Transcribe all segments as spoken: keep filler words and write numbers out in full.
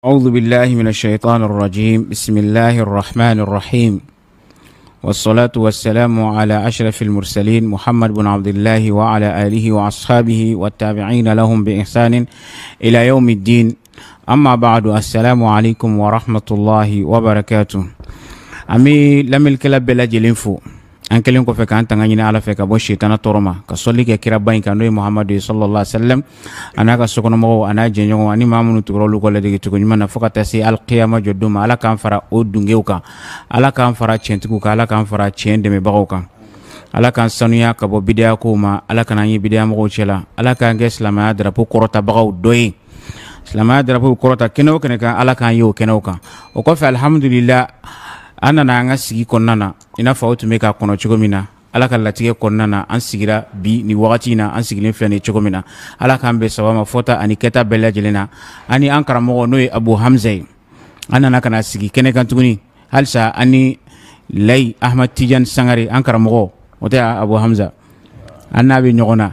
أعوذ بالله من الشيطان الرجيم. بسم الله الرحمن الرحيم، والصلاة والسلام على أشرف المرسلين محمد بن عبد الله وعلى آله وأصحابه والتابعين لهم بإحسان إلى يوم الدين. أما بعد، السلام عليكم ورحمة الله وبركاته. أمي لم الكلاب بلا جلنفو أنكلين كفك أنت غني على فك أبو الشيطان تورما كسولي كيرابين كانوا محمد صلى الله عليه وسلم. أنا كسكون مو أنا جنيو أني ما من تقولوا كل ذي تقولي من فقط تسي القيامة جدوم على كام فرا أودنجيوكا على كام فرا تشنتكوكا على كام فرا تشين دم باوكا على كان سنويا كبو بديا كوما على كان أي بديا مغوشلا على كان جس لما دربو كروتا باو دوي لما دربو كروتا كنو كنكا على كان يو كنوكا وكف الحمد لله. Ana na anga sigi konnana ina fa otu meka kono chogomina ala ka latige konnana an sigira bi ni wakati na an sigilin flani chogomina ala ka ambe sawama fota ani keta bella jelena ani an karamo no Abu Hamza ana na kana sigi kene kan tuguni halsa ani lay Ahmad Tijan Sangare an karamo ota Abu Hamza annabi nyogona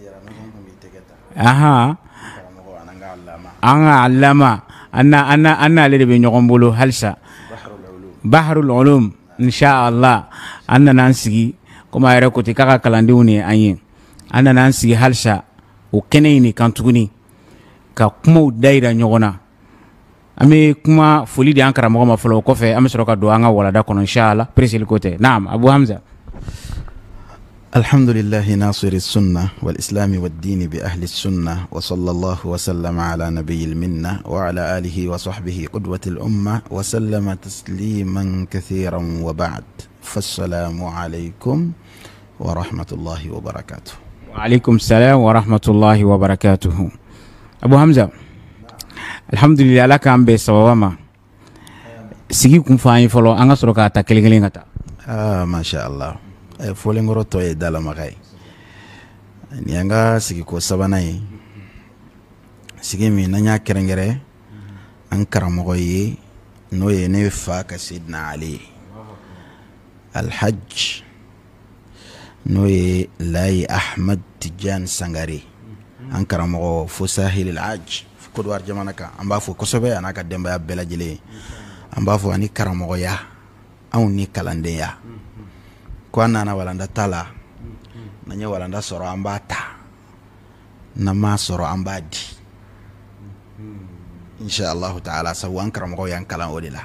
aha anga allama anna anna anna le be nyogombolo halsa Bahrul Ulum insha Allah anna nansigi kuma yare ko ti kaka kalandiw ni anye anna nansigi halsha o keneyni kantuguni ka kuma daira nyogona ame kuma foli di ankara mo ma folo ko fe ame soroka do anga wala da kono insha Allah presil kote. Naam Abu Hamza. الحمد لله ناصر السنة والإسلام والدين بأهل السنة، وصلى الله وسلم على نبي المنة وعلى آله وصحبه قدوة الأمة وسلم تسليما كثيرا، وبعد، فالسلام عليكم ورحمة الله وبركاته. وعليكم السلام ورحمة الله وبركاته. أبو حمزة الحمد لله لك أم بسوامة سيكون فاين فلو أنا سرقة تكلينغ آه ما شاء الله. Folengoro toye dala magai ni anga sigi ko sabanai sigi mi nanya kerengere an karamo yi no ye ne fa ka sidna Ali al-Hajj no ye lay Ahmad Tijan Sangare an karamo fo sahil al-Hajj ko war jamanaka amba fo ko sobe anaka demba bela jile amba fo ani karamo ya aw ni kalande ya kwana na walanda tala nanya walanda soro ambata na ma soro ambadi insha Allah ta'ala sawu ankram ko yan kala odila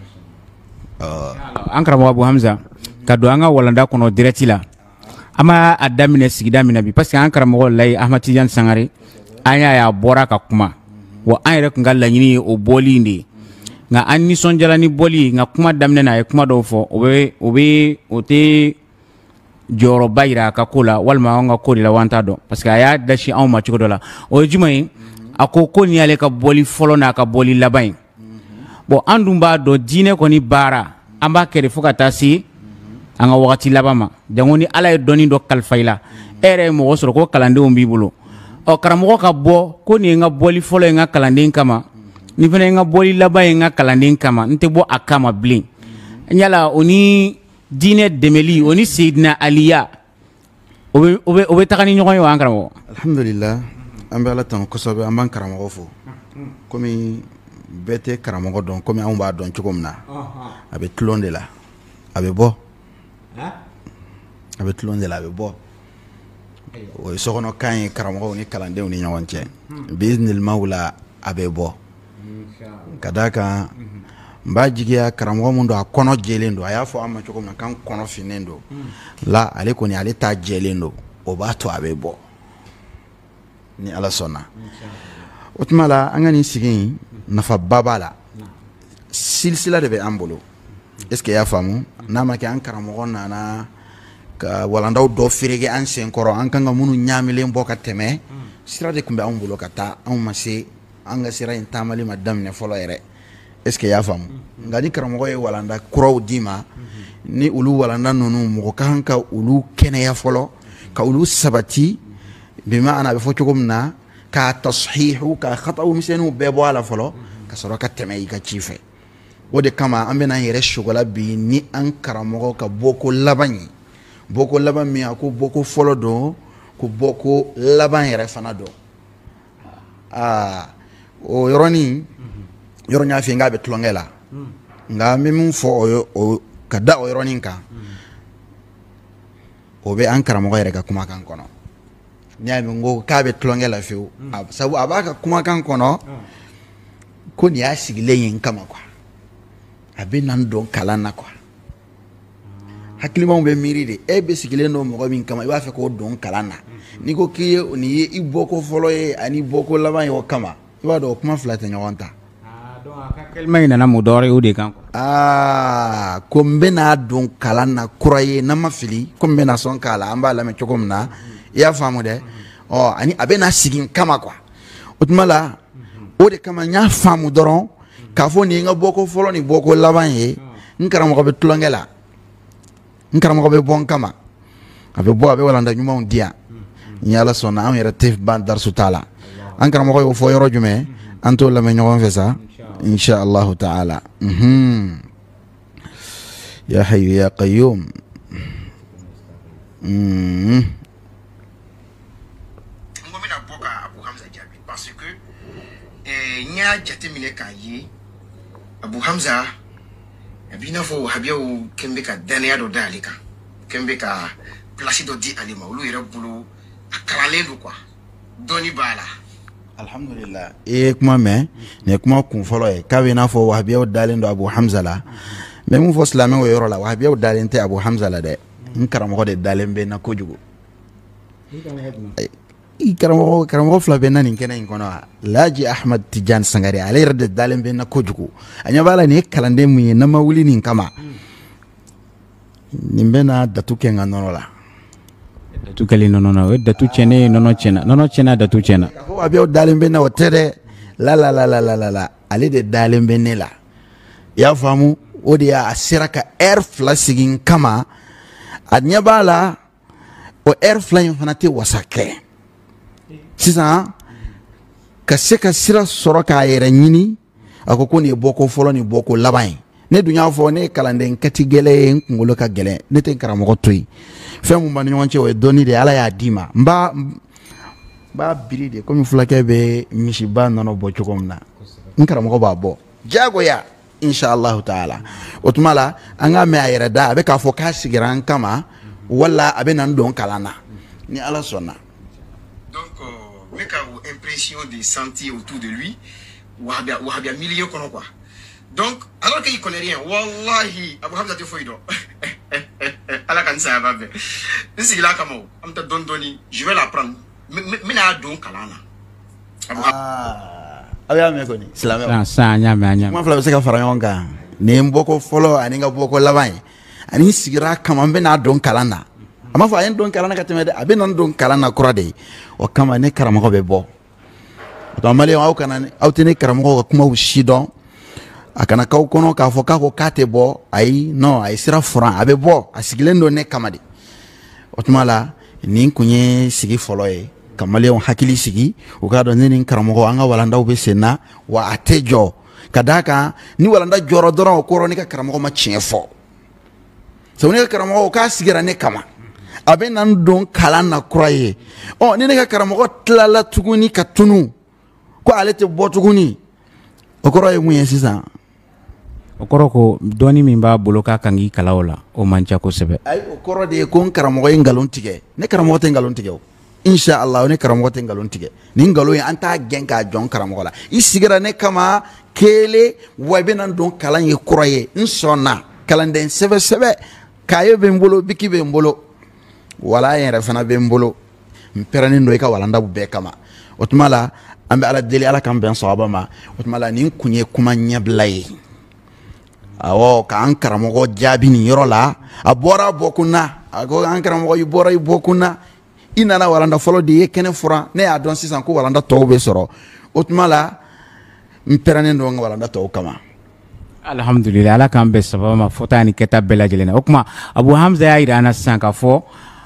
uh ankram Abu Hamza kadu anga walanda kono direct la ama adamine sigida mina bi parce que ankram ko lay Ahmad Tijan Sangare anya ya bora ka kuma wa ayre ko ngalla nyini o boli ndi nga anni sonjala ni boli nga kuma damne na kuma do fo obe obe ote joro bayra ka kula walma nga kodi la wanta do parce que aya dashi aw ma ci ko do la o jumay akoko ni ale ka boli folo na ka boli labay bo andumba do dine ko ni bara amba kere fuka tasi anga wakati labama jangoni ala doni do kalfayla ere mo wosoro ko kalande o mbibulo o karamo ka bo ko ni nga boli folo nga kalande kama ni fene nga boli labay nga kalande kama nte bo akama blin nyala oni dine demeli oni Sayyidina Aliya obe obe obe takani nyoy wa ankaramo. Alhamdulillah ambe ala tan ko sobe amban karamo fo komi bete karamo don komi amba don cikomna abe tlonde la abe bo ha abe tlonde la abe bo o sokono kan karamo ni kalande ni nyawance biiznil maula abe bo kadaka mba jigiya karamo mundo akono jelendo aya fo amma choko na kan kono finendo la ale ko ni ale ta jelendo o ba to abebo ni ala sona utmala angani sigin nafa babala silsila de be ambolo est-ce que ya famu na ma ke an karamo na na ka walanda do firege an sen koro an kanga munu nyamile mboka teme sira de kumbe ambolo kata an mase anga sira intamali madam ne folo ere. Est-ce que ya fam ngani karamo ye walanda kuraw dima ni ulu walanda nonu mo kanka ulu kene ya folo ka ulu sabati bima ana be fotugumna ka tashihu ka khata'u misenu bebo ala folo ka soraka temay ka chife wode kama ambena yere shogola bi ni an karamo ka boko labani boko laban mi ako boko folo do ko boko laban yere fana do ah o yoroni yoro nya fi nga be tlongela nga mi mun fo o kada o yoro ninka o be an karamo yere ka kuma kan kono nya mi ngo ka be tlongela fi sabu abaka kuma kan kono ko ni asigile yin kama kwa abin nan don kalana kwa hakilima be miri de e be sigile no mo min kama iba fe ko don kalana ni ko kiye ni i boko folo e ani boko laba yo kama iba do kuma flata nyawanta ah don aka kelma ina na mudore ude kan ah ko mbena don kalana kuraye na mafili ko mbena son kala amba la me chokomna ya famu de oh ani abena sigin kama kwa utmala ode kama nya famu doron ka fo ni nga boko folo ni boko laba ye nkaramo ko be tulongela nkaramo ko be bon kama abe bo abe wala nda nyuma on dia yalla sonna am yara tif ban dar sutala nkaramo ko fo yoro jume anto la me ñogon fesa insha Allah taala mhm ya hayyu ya qayyum mhm ngomina boka Abu Hamza Jabi parce que eh nya jatemile kayi Abu Hamza abina fo habiyo kembe ka dania do dalika kembe ka place do di alima ulu ira bulu akalale do quoi doni bala alhamdulillah e kuma me ne kuma kun folo e kawe na fo habiyo dalen do Abu Hamza la me mu fo islamé wo yoro la habiyo dalen te Abu Hamza la de nkaram ko de dalen be na ko jugo i karamo karamo fla be nan kena in kono Laji Ahmad Tijan Sangare ale rede dalen be na ko jugo anya bala ne kalande mu na mawuli nin kama nimbe na datu kenga nono la datu kali nono na datu chene nono chena nono chena datu chena ko abiyo dalen be na wotere la la la la la la ale de dalen be ne la ya famu odi ya asiraka air flasigin kama anya bala o air flying fanati wasake sisan ka se ka sira soro ka yere nyini akoko ni boko folo ni boko laban ne dunya fo ne kalande nkati gele ngolo ka gele ne te karamo toyi fem mba ni wonche we doni de ala ya dima mba ba biri de komi fulake be mishi ba nono bo chokomna nkaramo ba bo jago ya insha Allah taala otumala anga me ayere da be ka fo ka sigiran kama wala abe nan don kalana ni ala sonna donc euh, meka impression de sentir autour de lui wahabia wahabia milieu kono quoi donc alors qu'il connaît rien wallahi Abu Hamza te foido ala kan sa babe nsi la kamo am ta don doni je vais la prendre mina don kalana Abu ah aya me koni islam sa sa nya me nya mo fla se ka fara yonga ne mboko folo ani nga boko laban ani sigira kama mbena don kalana ama fa en don kalana katemede abe non don kalana kurade o kama ne karamo be bo to mali o kana au tene karamo ko kuma ushidon akana ka kono ka fo ka ko kate bo ai no ai sira fran abe bo asigilendo ne kamade o tumala ni kunye sigi folo e kamale on hakili sigi o ka do ni karamo ko anga walanda o be sena wa atejo kadaka ni walanda joro doron o koro ni ka karamo ko ma chiefo so ne karamo ko ka sigira ne kama abe nan don kalana kuraye oh ni ne ka karamo ko tlala tuguni katunu ko alete bo tuguni o koroye mu yesisa o koro ko doni min ba bolo ka kangi kalawla o mancha ko sebe ay o koro de ko karamo ko ngalon tige ne karamo te ngalon tige insha Allah ne karamo te ngalon tige ni ngalo ya anta genka jon karamo la isigira ne kama kele wabe nan don kalan ye koroye insonna kalanden sebe sebe kayo be mbolo biki be mbolo wala yere fana be mbolo mperani ndo ka walanda bu be kama otmala ambe ala deli ala kam ben sahaba ma otmala ni kunye kuma nyablay awo ka an karamo go jabi ni yorola abora bokuna ago an karamo go yibora yibokuna inana walanda folo de kene fura ne adon sisan ko walanda to be soro otmala mperani ndo walanda to kama alhamdulillah ala kam be sahaba ma fotani keta bela jelena okuma Abu Hamza ya ira na sanka fo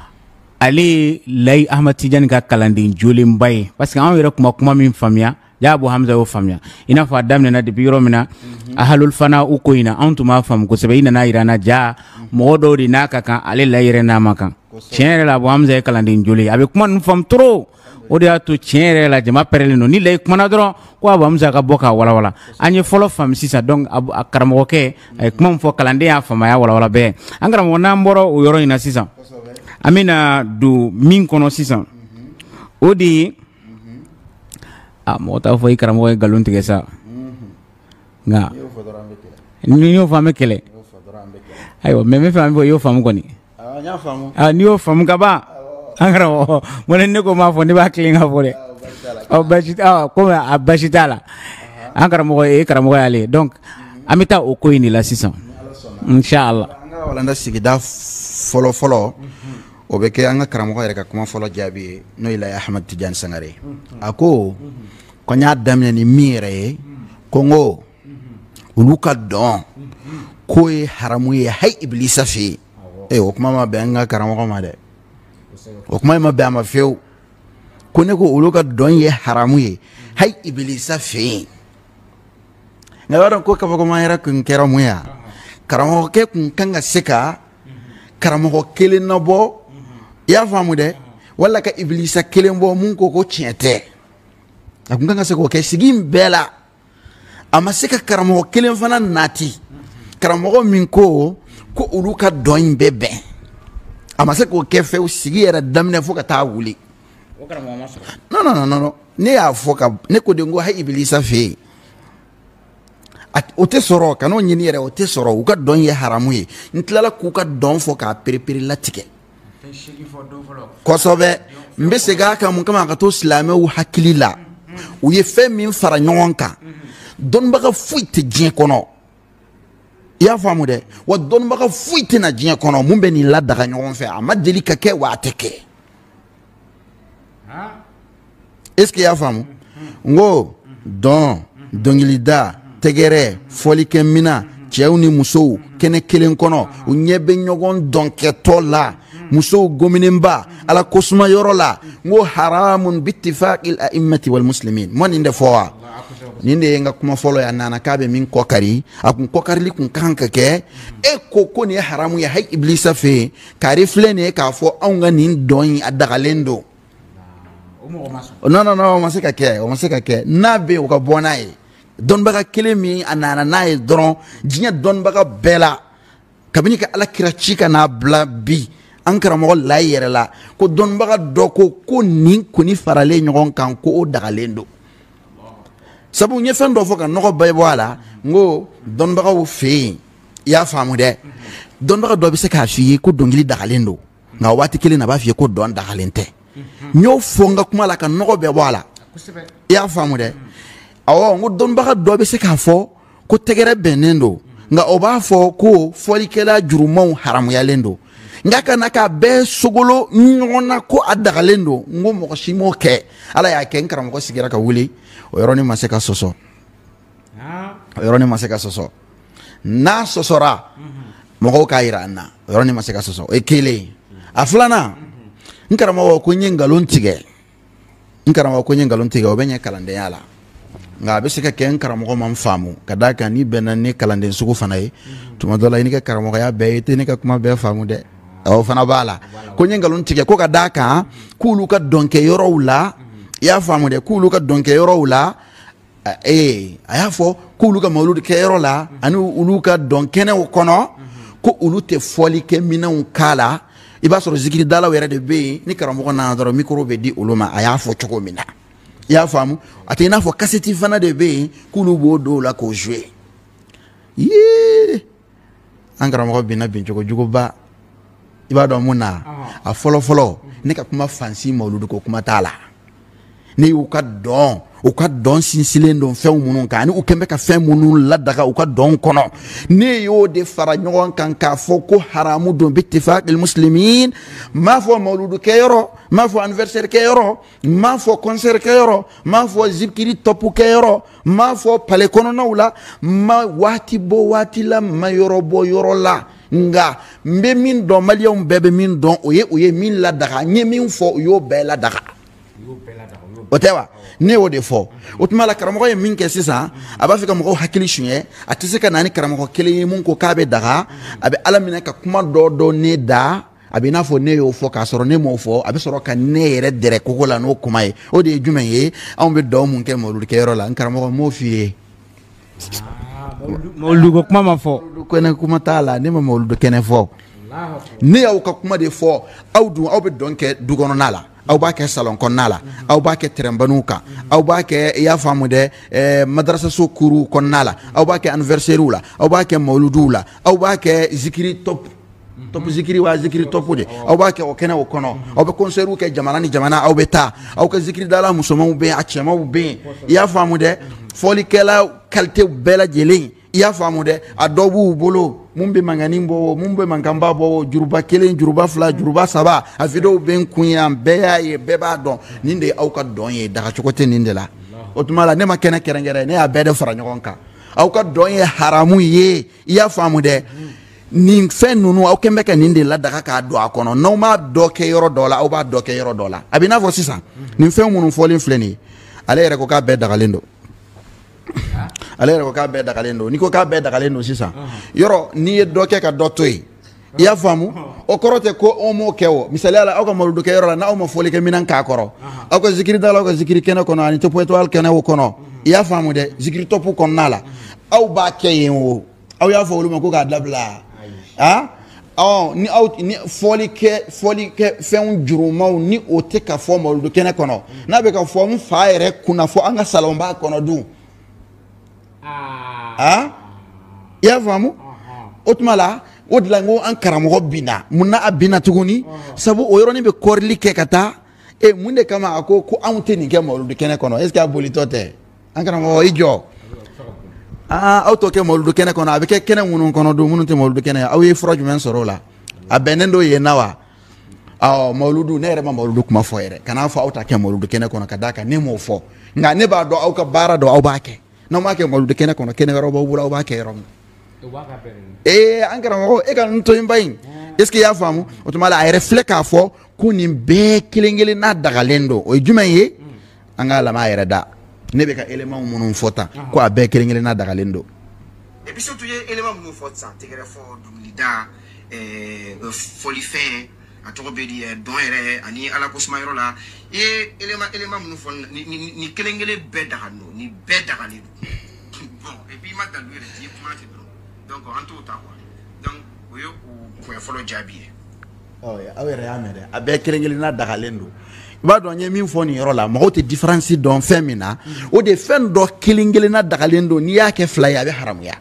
Ali lay Ahmad Tijan ka kalandi joli mbay parce que an yere kuma kuma min famia ya Abu Hamza o famia ina fa damne na de biro mina ahlul fana u ko ina antuma fam ko sebe ina na irana ja modo di naka kan ali layre na makan chenere la Abu Hamza kalandi joli abe kuma fam tro o de y'a to tiɲɛ yɛrɛ la jama pɛrɛlen don ni layi kumana dɔrɔn ko a bamusa ka bɔ k'a walawala an ye fɔlɔ faamu sisan donc a karamɔgɔkɛ a ye kuma min fɔ kalanden y'a faamaya walawala bɛɛ an karamɔgɔ n'an bɔra o yɔrɔ in na sisan an bɛna don min kɔnɔ sisan o de ye a mɔgɔ t'a fɔ i karamɔgɔ ye nkalon tigɛ sa nka n'i y'o fɔ an bɛ kɛlɛ ayiwa mɛ n bɛ fɛ an bɛ fɔ i y'o faamu kɔni n'i y'o faamu ka ban an karamɔgɔ mo ne ko m'a fɔ ne b'a tilen ka fɔ dɛ ɔ basi komi a basi t'a la an karamɔgɔ ye karamɔgɔ y'ale donc an bɛ taa o ko in de la sisan inshallah an ka walanda sigida fɔlɔ fɔlɔ o bɛ kɛ an ka karamɔgɔ yɛrɛ ka kuma fɔlɔ jaabi ye n'o ye Layi Ahmad Tijani Sangare a ko ko n y'a daminɛ ni min yɛrɛ ye ko n ko olu ka dɔn k'o ye haramu ye hali Ibilisa fɛ yen ee o kuma ma bɛn an ka karamɔgɔ ma dɛ o kuma ma bɛn a ma fiyewu ko ne ko olu ka dɔn ye haramu ye hali Ibilisa fɛ yen nka i b'a dɔn ko k'a fɔ ko an yɛrɛ kun kɛra mun ye karamɔgɔkɛ kun kan ka se ka karamɔgɔ kelen nabɔ i y'a faamu dɛ wala ka Ibilisa kelen bɔ mun ko ko tiɲɛ tɛ a kun kan ka se k'o kɛ sigi in bɛɛ la a ma se ka karamɔgɔ kelen fana nati karamɔgɔ min ko ko olu ka dɔn in bɛɛ bɛn a ma se k'o kɛ fɛw sigi yɛrɛ daminɛ fo ka taa wuli non non non non ne y'a fɔ ka ne ko de ko hali Ibilisa fɛ yen o tɛ sɔrɔ ka n'o ɲini yɛrɛ o tɛ sɔrɔ u ka dɔn ye haramu ye n tilala k'u ka dɔn fɔ k'a perepere latigɛ kosɛbɛ n bɛ segin a kan mun kama ka to silamɛw hakili la u ye fɛn min fara ɲɔgɔn kan dɔnnibaga foyi tɛ diɲɛ kɔnɔ i y'a faamu dɛ wa dɔnnibaga foyi tɛ na diɲɛ kɔnɔ mun bɛ nin ladaga ɲɔgɔn fɛ a ma deli ka kɛ wa a tɛ kɛ est ce que i y'a faamu n ko dɔn dɔnkilida tɛgɛrɛ fɔlikɛmina cɛw ni musow kɛnɛ kelen kɔnɔ u ɲɛ bɛ ɲɔgɔn dɔnkɛtɔ la musow gominenba ala kosuma yɔrɔ la n ko haramun bittifaqil a'immati wal muslimin mo nin de fɔ wa nin de ye n ka kuma fɔlɔ ye a nana k'a bɛ min kɔkari a kun kɔkarili kun kan ka kɛ e ko ko nin ye haramu ye hali Ibilisa fɛ yen kari filɛ nin ye k'a fɔ anw ka nin dɔn in a dagalen don non non non o ma se ka kɛ o ma se ka kɛ n'a bɛ yen o ka bɔ n'a ye dɔnnibaga kelen min a nana n'a ye dɔrɔn diɲɛ dɔnnibaga bɛɛ la kabini ka Alakira ci ka n'a bila bi an karamɔgɔ Layi yɛrɛ la ko dɔnnibaga dɔ ko ko nin kɔni faralen ɲɔgɔn kan ko o dagalen don sabu n ye fɛn dɔ fɔ ka nɔgɔ bɛɛ bɔ a la n ko dɔnnibagaw fɛ yen i y'a faamu dɛ dɔnnibaga dɔ bɛ se k'a f'i ye ko dɔnkili dagalen don nka waati kelen na a b'a f'i ye ko dɔn dagalen tɛ n y'o fɔ n ka kuma la ka nɔgɔ bɛɛ bɔ a la i y'a faamu dɛ awɔ n ko dɔnnibaga dɔ bɛ se k'a fɔ ko tɛgɛrɛ bɛnnen don nka o b'a fɔ ko fɔlikɛla jurumanw haramuyalen don nka kana k'a bɛɛ sogolo ɲɔgɔn na ko a dagalen don n ko mɔgɔ si m'o kɛ ala y'a kɛ n karamɔgɔ sigira ka wuli o yɔrɔnin ma se ka sɔsɔ o yɔrɔnin ma se ka sɔsɔ n'a sɔsɔra mɔgɔw k'a yira an na o yɔrɔnin ma se ka sɔsɔ o ye kelen a filanan n karamɔgɔ ko n ye nkalon tigɛ n karamɔgɔ ko n ye nkalon tigɛ o bɛ ɲɛ kalandenya la nka a bɛ se ka kɛ n karamɔgɔ ma n faamu ka d'a kan n'i bɛnna ni kalanden sugu fana ye tuma dɔ la i ni ka karamɔgɔya bɛɛ ye i tɛ ne ka kuma bɛɛ faamu dɛ o fana b'a la ko n ye nkalon tigɛ ko ka d'a kan k'olu ka dɔnkɛyɔrɔw la i y'a faamu dɛ k'olu ka dɔnkɛyɔrɔw la ee a y'a fɔ k'olu ka mawuludi kɛyɔrɔ la ani olu ka dɔnkɛnɛw kɔnɔ ko olu tɛ fɔli kɛ minɛnw k'a la i b'a sɔrɔ zikiridalaw yɛrɛ de bɛ yen ni karamɔgɔ nana dɔrɔn mikoro bɛ di olu ma a y'a fɔ cogo min na i y'a faamu a tɛ i n'a fɔ kasɛti fana de bɛ yen k'olu b'o don o la k'o jouer yee an karamɔgɔ binna bin cogo juguba i b'a dɔn mun na a fɔlɔ fɔlɔ ne ka kuma fansi mawuludi ko kuma t'a la ne y'u ka dɔn u ka dɔn sinsilen don fɛn minnu kan ani u kɛn bɛ ka fɛn minnu ladaga u ka dɔn kɔnɔ ne y'o de fara ɲɔgɔn kan k'a fɔ ko haramu don bittifaqil muslimin m'a fɔ mawuludu kɛyɔrɔ m'a fɔ anniversaire kɛyɔrɔ m'a fɔ concert kɛyɔrɔ m'a fɔ zikiri tɔpu kɛyɔrɔ m'a fɔ palais kɔnɔnaw la ma waati bɔ waati la ma yɔrɔ bɔ yɔrɔ la nga n bɛ min dɔn maliyɛnw bɛɛ bɛ min dɔn o ye o ye min ladaga n ye min fɔ u y'o bɛɛ ladaga o tɛ wa ne y'o de fɔ o tuma la karamɔgɔ ye min kɛ sisan a b'a fɛ ka mɔgɔw hakili suɲɛ a tɛ se ka na ni karamɔgɔ kelen ye mun ko k'a bɛ daga a bɛ ala minɛ ka kuma dɔ dɔ ne da a bɛ n'a fɔ ne y'o fɔ k'a sɔrɔ ne m'o fɔ a bɛ sɔrɔ ka ne yɛrɛ dɛrɛ kogo la n'o kuma ye o de ye jumɛn ye anw bɛ dugawu mun kɛ mawuludikɛyɔrɔ la n karamɔgɔ m'o f'i ye mawuludu ko kuma ma fɔ mawuludu kɛnɛ kuma t'a la ne ma mawuludu kɛnɛ fɔ ne y'aw ka kuma de fɔ aw dun aw bɛ dɔn kɛ du kɔnɔna la aw b'a kɛ salon kɔnɔna la aw b'a kɛ terrainbaniw kan aw b'a kɛ i y'a faamu dɛ ɛɛ madrasaso kuru kɔnɔna la aw b'a kɛ anniversaire la aw b'a kɛ mawuluduw la aw b'a kɛ zikiri top top zikiri wa zikiri top de aw b'a kɛ o kɛnɛ o kɔnɔ aw bɛ concertw kɛ jamana ni jamana aw bɛ taa aw ka zikiri dala musomanw bɛ yen a cɛmanw bɛ yen i y'a faamu dɛ fɔlikɛla qualité bɛɛ lajɛlen i y'a faamu dɛ a dɔw b'u bolo mun bɛ mangani bɔ o mun bɛ mankanba bɔ o juruba kelen juruba fila juruba saba a video bɛ n kun yan bɛɛ y'a ye bɛɛ b'a dɔn nin de ye aw ka dɔn ye dagacogo tɛ nin de la o tuma la ne ma kɛnɛ kɛrɛnkɛrɛn ne y'a bɛɛ de fara ɲɔgɔn kan aw ka dɔn ye haramu ye i y'a faamu dɛ nin fɛn ninnu aw kɛn bɛ ka nin de ladaga k'a don a kɔnɔ n'aw m'a dɔ kɛ yɔrɔ dɔ la aw b'a dɔ kɛ yɔrɔ dɔ la a bɛ i n'a fɔ sisan nin fɛn minnu fɔlen filɛ nin ye ale yɛrɛ ko k'a bɛɛ dagalen don ale yɛrɛ ko k'a bɛɛ dagalen don n'i ko k'a bɛɛ dagalen don sisan yɔrɔ n'i ye dɔ kɛ ka dɔ to yen i y'a faamu o kɔrɔ tɛ ko aw m'o kɛ o misaliya la aw ka mawuludukɛyɔrɔ la n'aw ma fɔli kɛ minɛn k'a kɔrɔ aw ka zikiri da la aw ka zikiri kɛnɛ kɔnɔ ani top étoile kɛnɛ o kɔnɔ i y'a faamu dɛ zikiri top kɔnɔna la aw b'a kɛ yen o aw y'a fɔ olu ma ko k'a dabila ah ɔ ni aw ni fɔli kɛ fɔli kɛ fɛnw jurumaw ni o tɛ ka fɔ mawuludukɛnɛ kɔnɔ n'a bɛ ka fɔ n fa yɛrɛ kunna fɔ an ka salon b'a kɔnɔ dun ah i y'a faamu o tuma la o de la n ko an karamɔgɔ binna mun na a binna tuguni sabu o yɔrɔnin bɛ kɔrili kɛ ka taa e mun de kama a ko ko anw tɛ nin kɛ mawuludukɛnɛ kɔnɔ est ce que a bolitɔ tɛ an karamɔgɔ i jɔ aa aw t'o kɛ mawuludukɛnɛ kɔnɔ a bɛ kɛ kɛnɛ minnu kɔnɔ don minnu tɛ mawuludukɛnɛ ye aw ye fura jumɛn sɔrɔ o la a bɛnnen don yen na wa awɔ mawuludu ne yɛrɛ ma mawuludu kuma fɔ yɛrɛ kan'a fɔ aw ta kɛ mawuludukɛnɛ kɔnɔ ka d'a kan ne m'o fɔ nka ne b'a dɔn aw ka baara dɔn aw b'a kɛ n'aw m'a kɛ mawuludu kɛnɛ kɔnɔ kɛnɛ wɛrɛ b'aw bolo aw b'a kɛ yɔrɔ min ee an karamɔgɔ e ka n to yen ba in est ce que i y'a faamu o tuma la a yɛrɛ filɛ k'a fɔ ko nin bɛɛ kelen kelen n'a dagalen don o ye jumɛn ye an k'a lamɛn a yɛrɛ da ne bɛ ka élément minnu fɔ tan ko a bɛɛ kelen kelen n'a dagalen don et puis surtout ye élément minnu fɔ sisan tɛgɛrɛ fɔ dɔnkilida fɔlifɛn a tɔgɔ bɛ di dɔn yɛrɛ ani ala ko suma yɔrɔ la i ye élément élément minnu fɔ ni kelen kelen bɛɛ dagalen don ni bɛɛ dagalen don bon et puis i ma dalu yɛrɛ i ye kuma kɛ dɔrɔn donc an t'o ta quoi donc o ye o point fɔlɔ jaabi ye aw yɛrɛ y'a mɛn dɛ a bɛɛ kelen kelen n'a dagalen don i b'a dɔn n ye min fɔ nin yɔrɔ la mɔgɔw tɛ différence dɔn fɛn min na o de fɛn dɔ kelen kelen n'a dagalen don n'i y'a kɛ fila ye a bɛ haramuya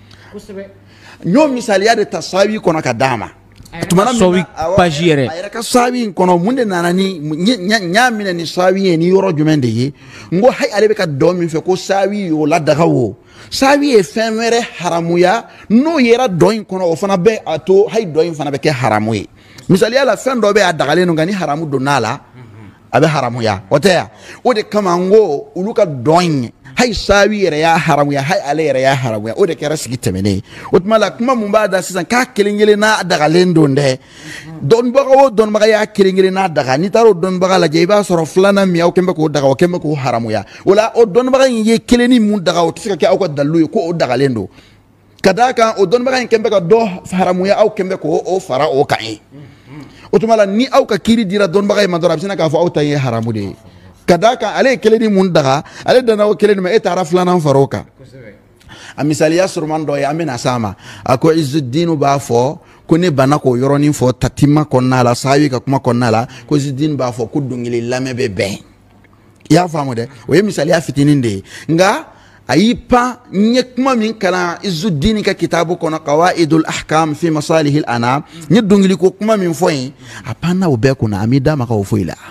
n y'o misaliya de ta sahabi kɔnɔ ka d'a ma tuma min page yɛrɛ a yɛrɛ ka sahabi in kɔnɔ mun de nana ni n y'a minɛ ni sahabi ye ni yɔrɔ jumɛn de ye n ko hayi ale bɛ ka dɔn min fɛ ko sahabi y'o ladaga o sahabi ye fɛn wɛrɛ haramuya n'o yera dɔn in kɔnɔ o fana bɛ a to hayi dɔn in fana bɛ kɛ haramu ye misaliya la fɛn dɔ bɛ a dagalen don nka ni haramu donn'a la a bɛ haramuya o tɛ yan o de kama n ko olu ka dɔn in hayi sahabi yɛrɛ y'a haramuya hayi ale yɛrɛ y'a haramuya o de kɛra sigi tɛmɛnen ye o tuma la kuma mun b'a da sisan k'a kelen kelen n'a dagalen don dɛ dɔnnibaga o dɔnnibaga y'a kelen kelen n'a daga n'i taara o dɔnnibaga lajɛ i b'a sɔrɔ filanan min aw kɛn bɛ k'o daga o kɛn bɛ k'o haramuya o la o dɔnnibaga in ye kelenni mun daga o tɛ se ka kɛ aw ka dalilu ye ko o dagalen don ka d'a kan o dɔnnibaga in kɛn bɛ ka dɔ haramuya aw kɛn bɛ k'o fara o kan ye o tuma la ni aw ka kiiri dira dɔnnibaga in ma dɔrɔn a bɛ se k'a fɔ aw ta ye haramu de ye ka d'a kan ale ye kelen ni mun daga ale danna o kelen ma e taara filanan fara o kan a misaliya suruman dɔ ye an bɛna s'a ma a ko Izudinu b'a fɔ ko ne banna k'o yɔrɔnin fɔ tatima kɔnɔna la sahabi ka kuma kɔnɔna la ko Izudinu b'a fɔ ko dɔnkili lamɛn bɛ bɛn i y'a faamu dɛ o ye misaliya fitinin de ye nka a y'i pan n ye kuma min kalan Izudinu ka kitabu kɔnɔ Qawaidul Ahkam fi Masalihil Anam n ye dɔnkili ko kuma min fɔ yen a panna o bɛɛ kunna a m'i da maga o foyi la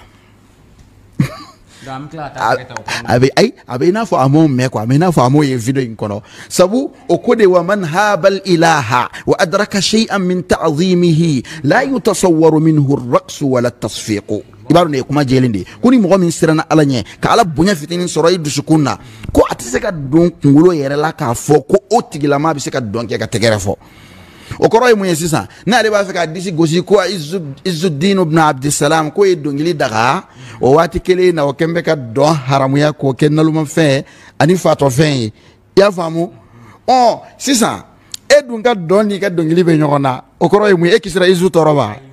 a bɛ ayi a bɛ i n'a fɔ a m'o mɛn quoi a bɛ i n'a fɔ a m'o ye video in kɔnɔ sabu o ko de wa man habal ilaha wa adraka shay'an min ta'zimihi la yutasawwaru minhu ar-raqsu wala at-tasfiqu i b'a dɔn nin ye kuma jɛlen de ye ko ni mɔgɔ min siranna ala ɲɛ ka ala bonya fitinin sɔrɔ i dusukun na ko a tɛ se ka don kunkolo yɛrɛ la k'a fɔ ko o tigilama bɛ se ka dɔn kɛ ka tɛgɛrɛ fɔ o kɔrɔ ye mun ye sisan n'ale b'a fɛ ka disi gosi ko Izudinu ibn Abdisalam ko ye dɔnkili daga o waati kelen na o kɛn bɛ ka dɔn haramuya k'o kɛ nalumafɛn ani fatɔfɛn ye i y'a faamu ɔ sisan e dun ka dɔn n'i ka dɔnkili bɛ ɲɔgɔn na o kɔrɔ ye mun ye e kisira Izu tɔɔrɔ wa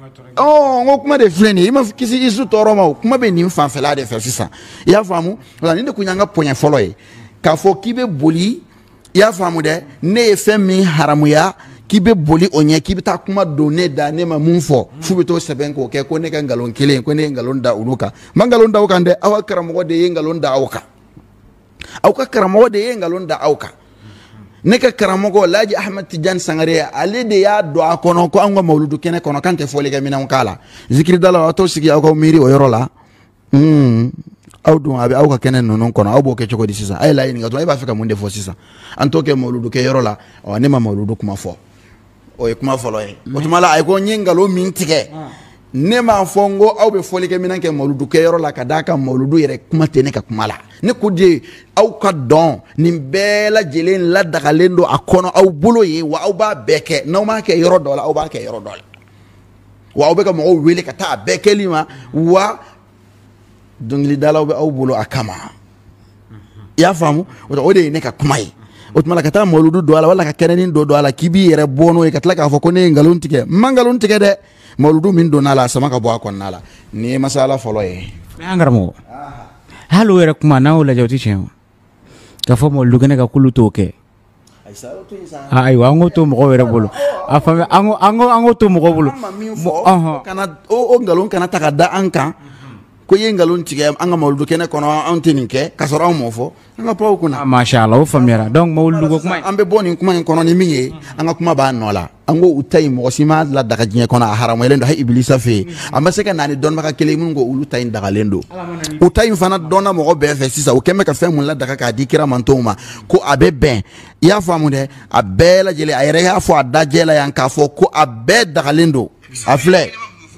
oh ngo kuma de fleni ima kisi isu toro ma kuma be nim fan fela de fer sisa ya famu wala ni de kunyanga ponya folo e ka fo kibe boli ya famu de ne femi haramuya kibe boli onye kibe ta kuma donner da ne ma mun fo fu be to seben ko ke ko ne kan galon kile ko ne galon da unuka mangalon da ukande awa karamo de yengalon da awka awka karamo de yengalon da awka neka karamogo laji Ahmad Tidiane Sangare ale de ya do akono ko anga mauludu kene kono kante foli ga minan kala zikri dala wato sigi aw ko miri o yorola mm awdu abi aw ka kene non kono aw bo ke choko di sisa ay la ni ngato ay ba fika munde fo sisa anto ke mauludu ke yorola o ne ma mauludu kuma fo o e kuma fo lo e o tumala ay ko nyingalo min tike ne ma fongo aw be foli ke minan ke mauludu ke yorola kadaka mauludu yere kuma tene ka kuma la ne kudi aw ka don ni bela jelen la dagalendo akono aw bulo ye wa aw ba beke no ma ke yoro dola aw ba ke yoro dola wa aw be ka mo wele ka ta beke lima wa dongli dala aw bulo akama ya famu o de ne ka kumai o tuma la ka ta moludu dola wala ka kenenin do dola kibi yere bono e ka tla ka fo ko ne ngalon tike mangalon tike de moludu min do nala sama ka bo akon nala ni masala folo e angarmo halo era kuma na wala jawti chen ka fo mo lugene ka kulu toke ay wa ngo to mo wera bolo afa ango ango ango to mo bolo kana o o ngalon kana takada anka ko ye ngalon tige anga mawludu kene kono antininke kasoro mo fo anga paw kuna masha Allah o famira donc mawludu ko kuma ambe boni kuma kono ni mingi anga kuma ba nola ango utay mo sima la daga jinye kono haramo lendo hay iblisa fe amba seka nani don maka kele mun go ulu tay daga lendo utay fana dona mo be fe sisa o kemme ka fe mun la daga ka dikira mantoma ko abe ben ya famu de abela jele ayre ya fo adajela yanka fo ko abe daga lendo afle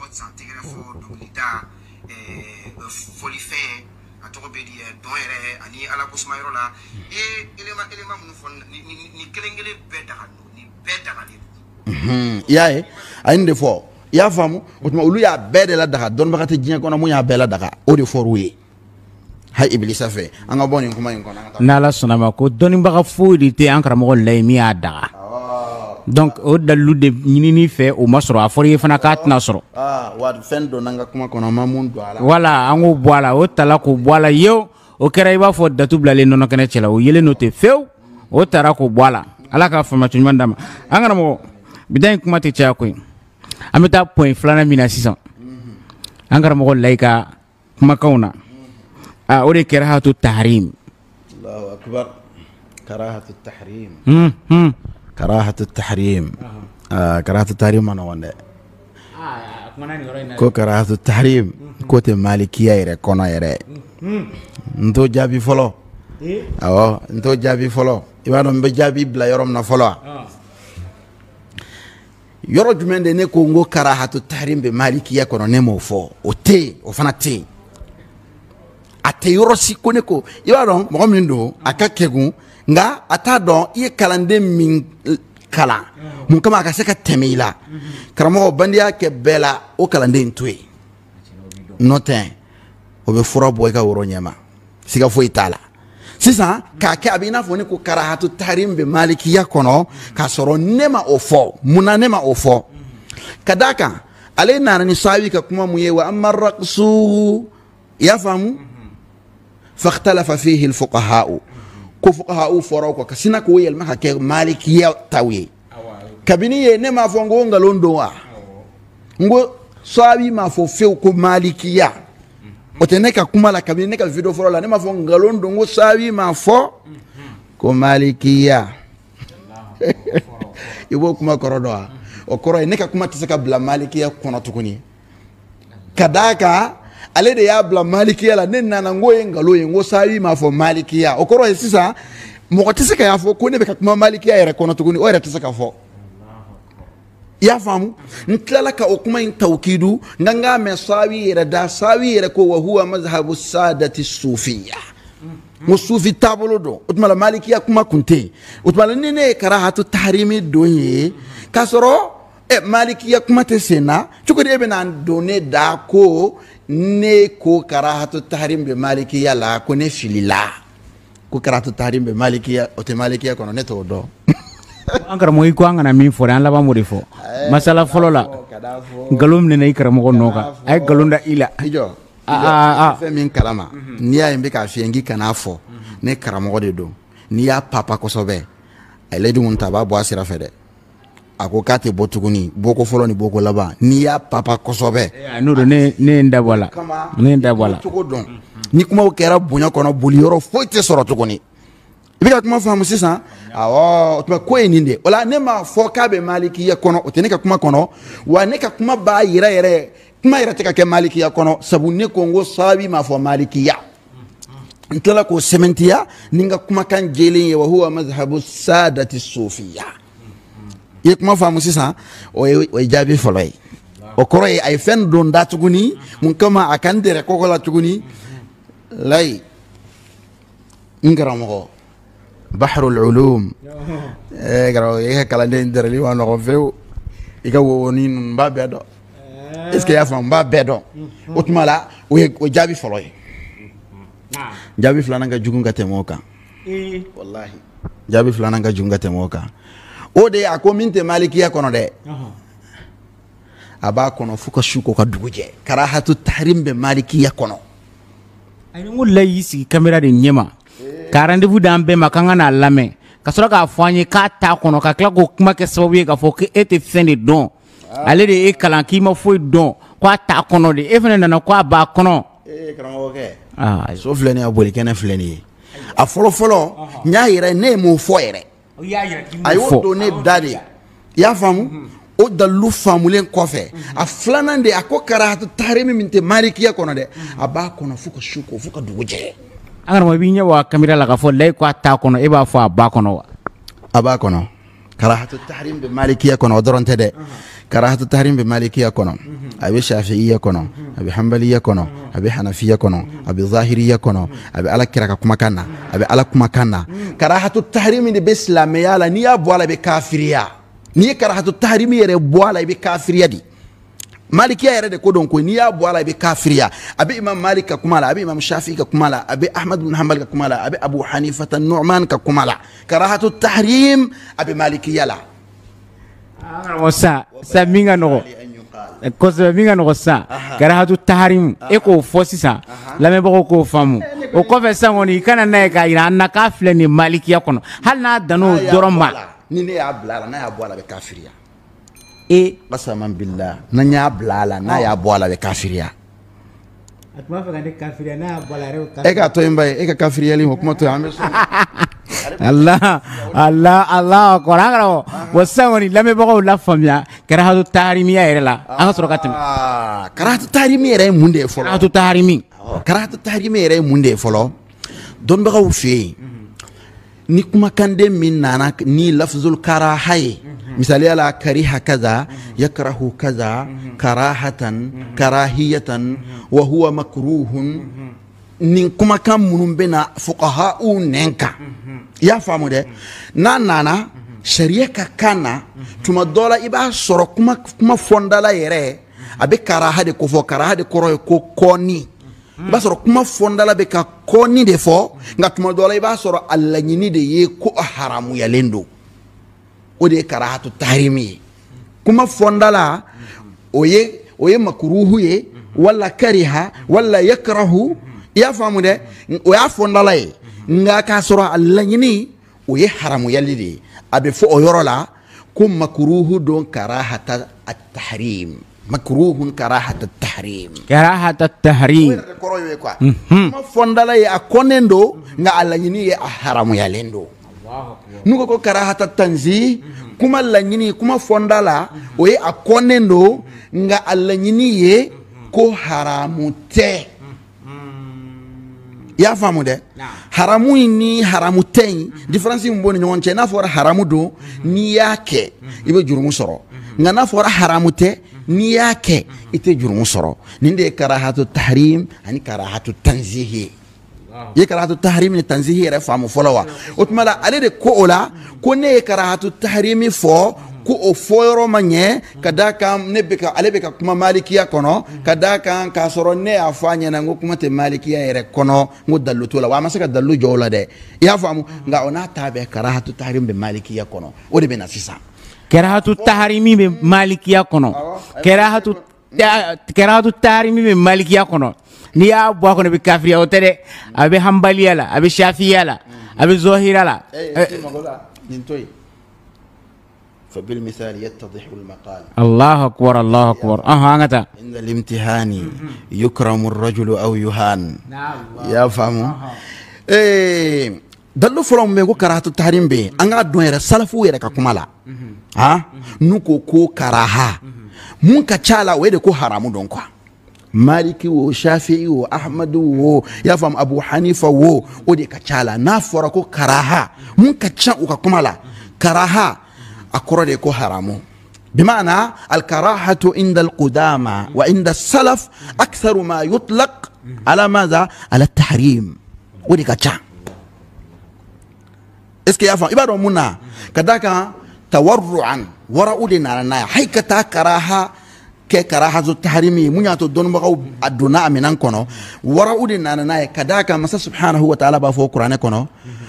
ala ko suma yoro la e elema elema mun fon ni ni kelengele beta hanu ni beta hanu mhm yae ainde fo ya famu otuma ulu ya bede la daga don bakati jien kono mu ya bela daga o de for wi hay iblisa fe anga boni kuma en kono na la sonama ko doni baka fodi te ankara mo lay mi ada donc o dalu de ni ni fe o masro afori fana kat nasro ah wa fendo nanga kuma kono mamun do ala wala ango boala o tala ko boala yo o kera iba fo datu blale nono kene chela o yele note few o tara ko boala ala ka fama tunyman dama angana mo bidan kuma te cha ko ameta point flana mina six cents angara mo laika kuma kauna a o de karahatu tahrim Allahu akbar karahatu tahrim hmm hmm karahatu tahrim ah karahatu tahrim ana wonde ah kuma nani yoro ina ko karahatu tahrim ko te malikiya ere kono ere ndo jabi folo eh awo ndo jabi folo ibano mbe jabi bla yorom na folo ah yoro jumende ne ko ngo karahatu tahrim be malikiya kono nemo fo o te o fana te ate yoro si kone ko ibano mo min do akakegun nga ata don iye kalande min kala mun kama ka seka temila karamo bandiya ke bela o kalande ntwe notin o be fura boy ka woro nyama siga fo itala sisa ka ke abina fo ni ko karahatu tahrim be malikiya kono ka soro nema o fo muna nema o fo kadaka ale nana ni sawi ka kuma muye wa amma raqsu yafamu fakhtalafa fihi alfuqaha ko fuqaha foro ko kasina ko yel maka ke malikiya tawi kabini ye nema fo ngo ngalondo wa ngo sawi ma fo fe ko malikiya oteneka kuma la kabine neka video foro la nema fo ngalondo ngo sawi ma fo ko malikiya ibo kuma korodo o koro neka kuma tisaka bla malikiya kono tukuni kadaka ale de ya bla malikiya la nenna na ngo ngalo ngo sawi ma fo malikiya o koro sisa mo tisaka ya fo ko ne be ka kuma malikiya ere kono tukuni o ere tisaka fo ya famu ntlala ka okuma in tawkidu nganga me sawi ira da sawi ira ko wa huwa mazhabu sadati sufiyya musufi tabuludo utmala malikiya kuma kunte utmala nene karahatu tahrimi donye kasoro e malikiya kuma te sena chukudi ebe nan done da ko ne ko karahatu tahrim be malikiya la ko ne filila ko karahatu tahrim be malikiya o te malikiya kono ne to do ankara mo iko angana min fo an laba mo defo masala folo la galum ne nay karamo noka ay galunda ila ijo ah fe min kalama ni ya mbe ka fiengi kana fo ne karamo de do ni ya papa ko sobe ay le dum taba bo asira fede ako kate botuguni boko folo ni boko laba ni ya papa ko sobe no do ne ne ndabala ne ndabala to don ni kuma o kera bonya kono boli yoro fo te soro tuguni ibika kuma famu sisan awo tuma ko eninde wala ne ma fo ka be maliki ya kono o te ne ka kuma kono wa ne ka kuma ba yira yere kuma yira te ka ke maliki ya kono sabu ne kongo sabi ma fo maliki ya ntala ko sementiya ninga kuma kan jelin ye wa huwa mazhabu sadati sufiya ye kuma famu sisan o o jabi folay o koro e ay fen don da tuguni mun kama akan dere ko la tuguni lay ngaramo بحر العلوم ايه غرو ايه كلا ندير لي وانا غفيو يغا وونين با بيدو اسكي يافام با بيدو اوتمالا و جابي فلوي نعم جابي فلانا nga jugunga temoka eh wallahi jabi fulana nga junga temoka o de akominte malikiya kono de aba kono fuka shuko ka duguje karahatu tahrim be malikiya kono ay ngul layisi camera de nyema ka rendez-vous dambe makanga na lame ka sura ka fanye ka ta kono ka kla ko kuma ke sababu ye ka fo ke ete fende don ale de e kalan ki ma fo don ko ta kono de e fene na ko ba kono e karango ke ah so fleni aboli kene fleni a folo folo nya yire ne mo fo yire ayo do ne dadi ya famu o dalu famulen kofe a flanan de akokara to tarimi minte marikiya kono de aba kono fuko shuko fuko duguje angar mo binya wa kamera la ka fo lay ko ta kono e ba fo ba kono wa aba kono karahatu tahrim bi malikiya kono doronte de karahatu tahrim bi malikiya kono abi shafi'iyya kono abi hanbaliyya kono abi hanafiyya kono abi zahiriyya kono abi ala kiraka kuma kana abi ala kuma kana karahatu tahrim bi islamiyya la niya boala be kafiriya ni karahatu tahrim yere boala be kafiriya di malikiya yere de ko don ko niya boala be kafiriya abi imam malik ka kumala abi imam shafi'i ka kumala abi ahmad bin hanbal ka kumala abi abu hanifa an-nu'man ka kumala karahatu tahrim abi malikiya la wasa sa minga no ko sa minga no sa karahatu tahrim e ko fosisa la me bako ko famu o ko fe sangoni kana na ka ina na kafle ni malikiya kono hal na dano doroma ni ne ya blala na ya boala be kafiriya e qasaman billah na nya blala na ya boala be kafiriya atma fa gande kafiriya na boala re e ka to mbay e ka kafiriya li hukuma to ambe Allah Allah Allah korangaro wasawani lame bako la famia karahatu tahrimiya yere la anga soro katim ah karahatu tahrimi yere munde folo karahatu tahrimi karahatu tahrimi yere munde folo don bako fi ni kuma kande min nana ni lafzul karahay misali ala kariha kaza yakrahu kaza karahatan karahiyatan wa huwa makruhun nin kuma kan munun bena fuqaha unenka ya famu de na nana sharia ka kana tuma dola iba soro kuma kuma fondala yere abe karaha de ko fo karaha de koro ko koni iba soro kuma fondala be ka koni de fo nga tuma dola iba soro allanyini de ye ko haramu ya lendo o de karahatu tahrimi kuma fondala oye oye makruhu ye wala kariha wala yakrahu ya famu de o ya fondala ye nga ka soro allanyini o ye haramu yalidi abe fo oyorola kum makruhu don karahata at-tahrim makruhun karahata at-tahrim karahata at-tahrim koro ye kwa ma fondala ye akonendo nga allanyini ye haramu yalendo nuko ko karahata tanzi kuma allanyini kuma fondala o ye akonendo nga allanyini ye ko haramu te ya famu de haramu ni haramu ten difference mboni nyon che na fora haramu do ni yake ibe jurumu soro nga na fora haramu te ni yake ite jurumu soro ninde karahatu tahrim ani karahatu tanzihi ye karahatu tahrim ni tanzihi re famu folawa otmala ale de ko ola ko ne karahatu tahrimi fo ku o foyoro manye kadaka nebeka alebeka kuma malikiya kono kadaka ka soro ne afanya na ngo kuma te malikiya ere kono ngo dallu tola wa masaka dallu jola de ya famu nga ona tabe karahatu tahrim be malikiya kono o de bena sisa karahatu tahrimi be malikiya kono karahatu karahatu tahrimi be malikiya kono ni ya bo kono be kafiriya o tede abe hanbaliya la abe shafiya la abe zohira la فبالمثال يتضح المقال. الله أكبر الله أكبر أها أنت عند الامتحان يكرم الرجل أو يهان. يا فهموا إيه دلو فلان ميغو كراهة التحريم بي أنغا دوير سلفو يركا كمالا ها نوكو كو كراها مونكا تشالا ويدي كو حرامو دونكوا مالكي و شافعي و أحمد و يا فهم أبو حنيفة و ودي كتشالا نافورا كو كراها مونكا تشالا وكا كمالا كراها أكرر يكون حرامه بمعنى الكراهة عند القدامى وعند السلف أكثر ما يطلق على ماذا؟ على التحريم ودي كتشا إسكي يفهم إبادة منا كذاك تورعا وراء دينا لنا حيكتا كراهة كراهة التحريم من ياتو دون بغو الدناء من أنكونو وراء دينا لنا كذاك مسا سبحانه وتعالى بفو قرآن كونو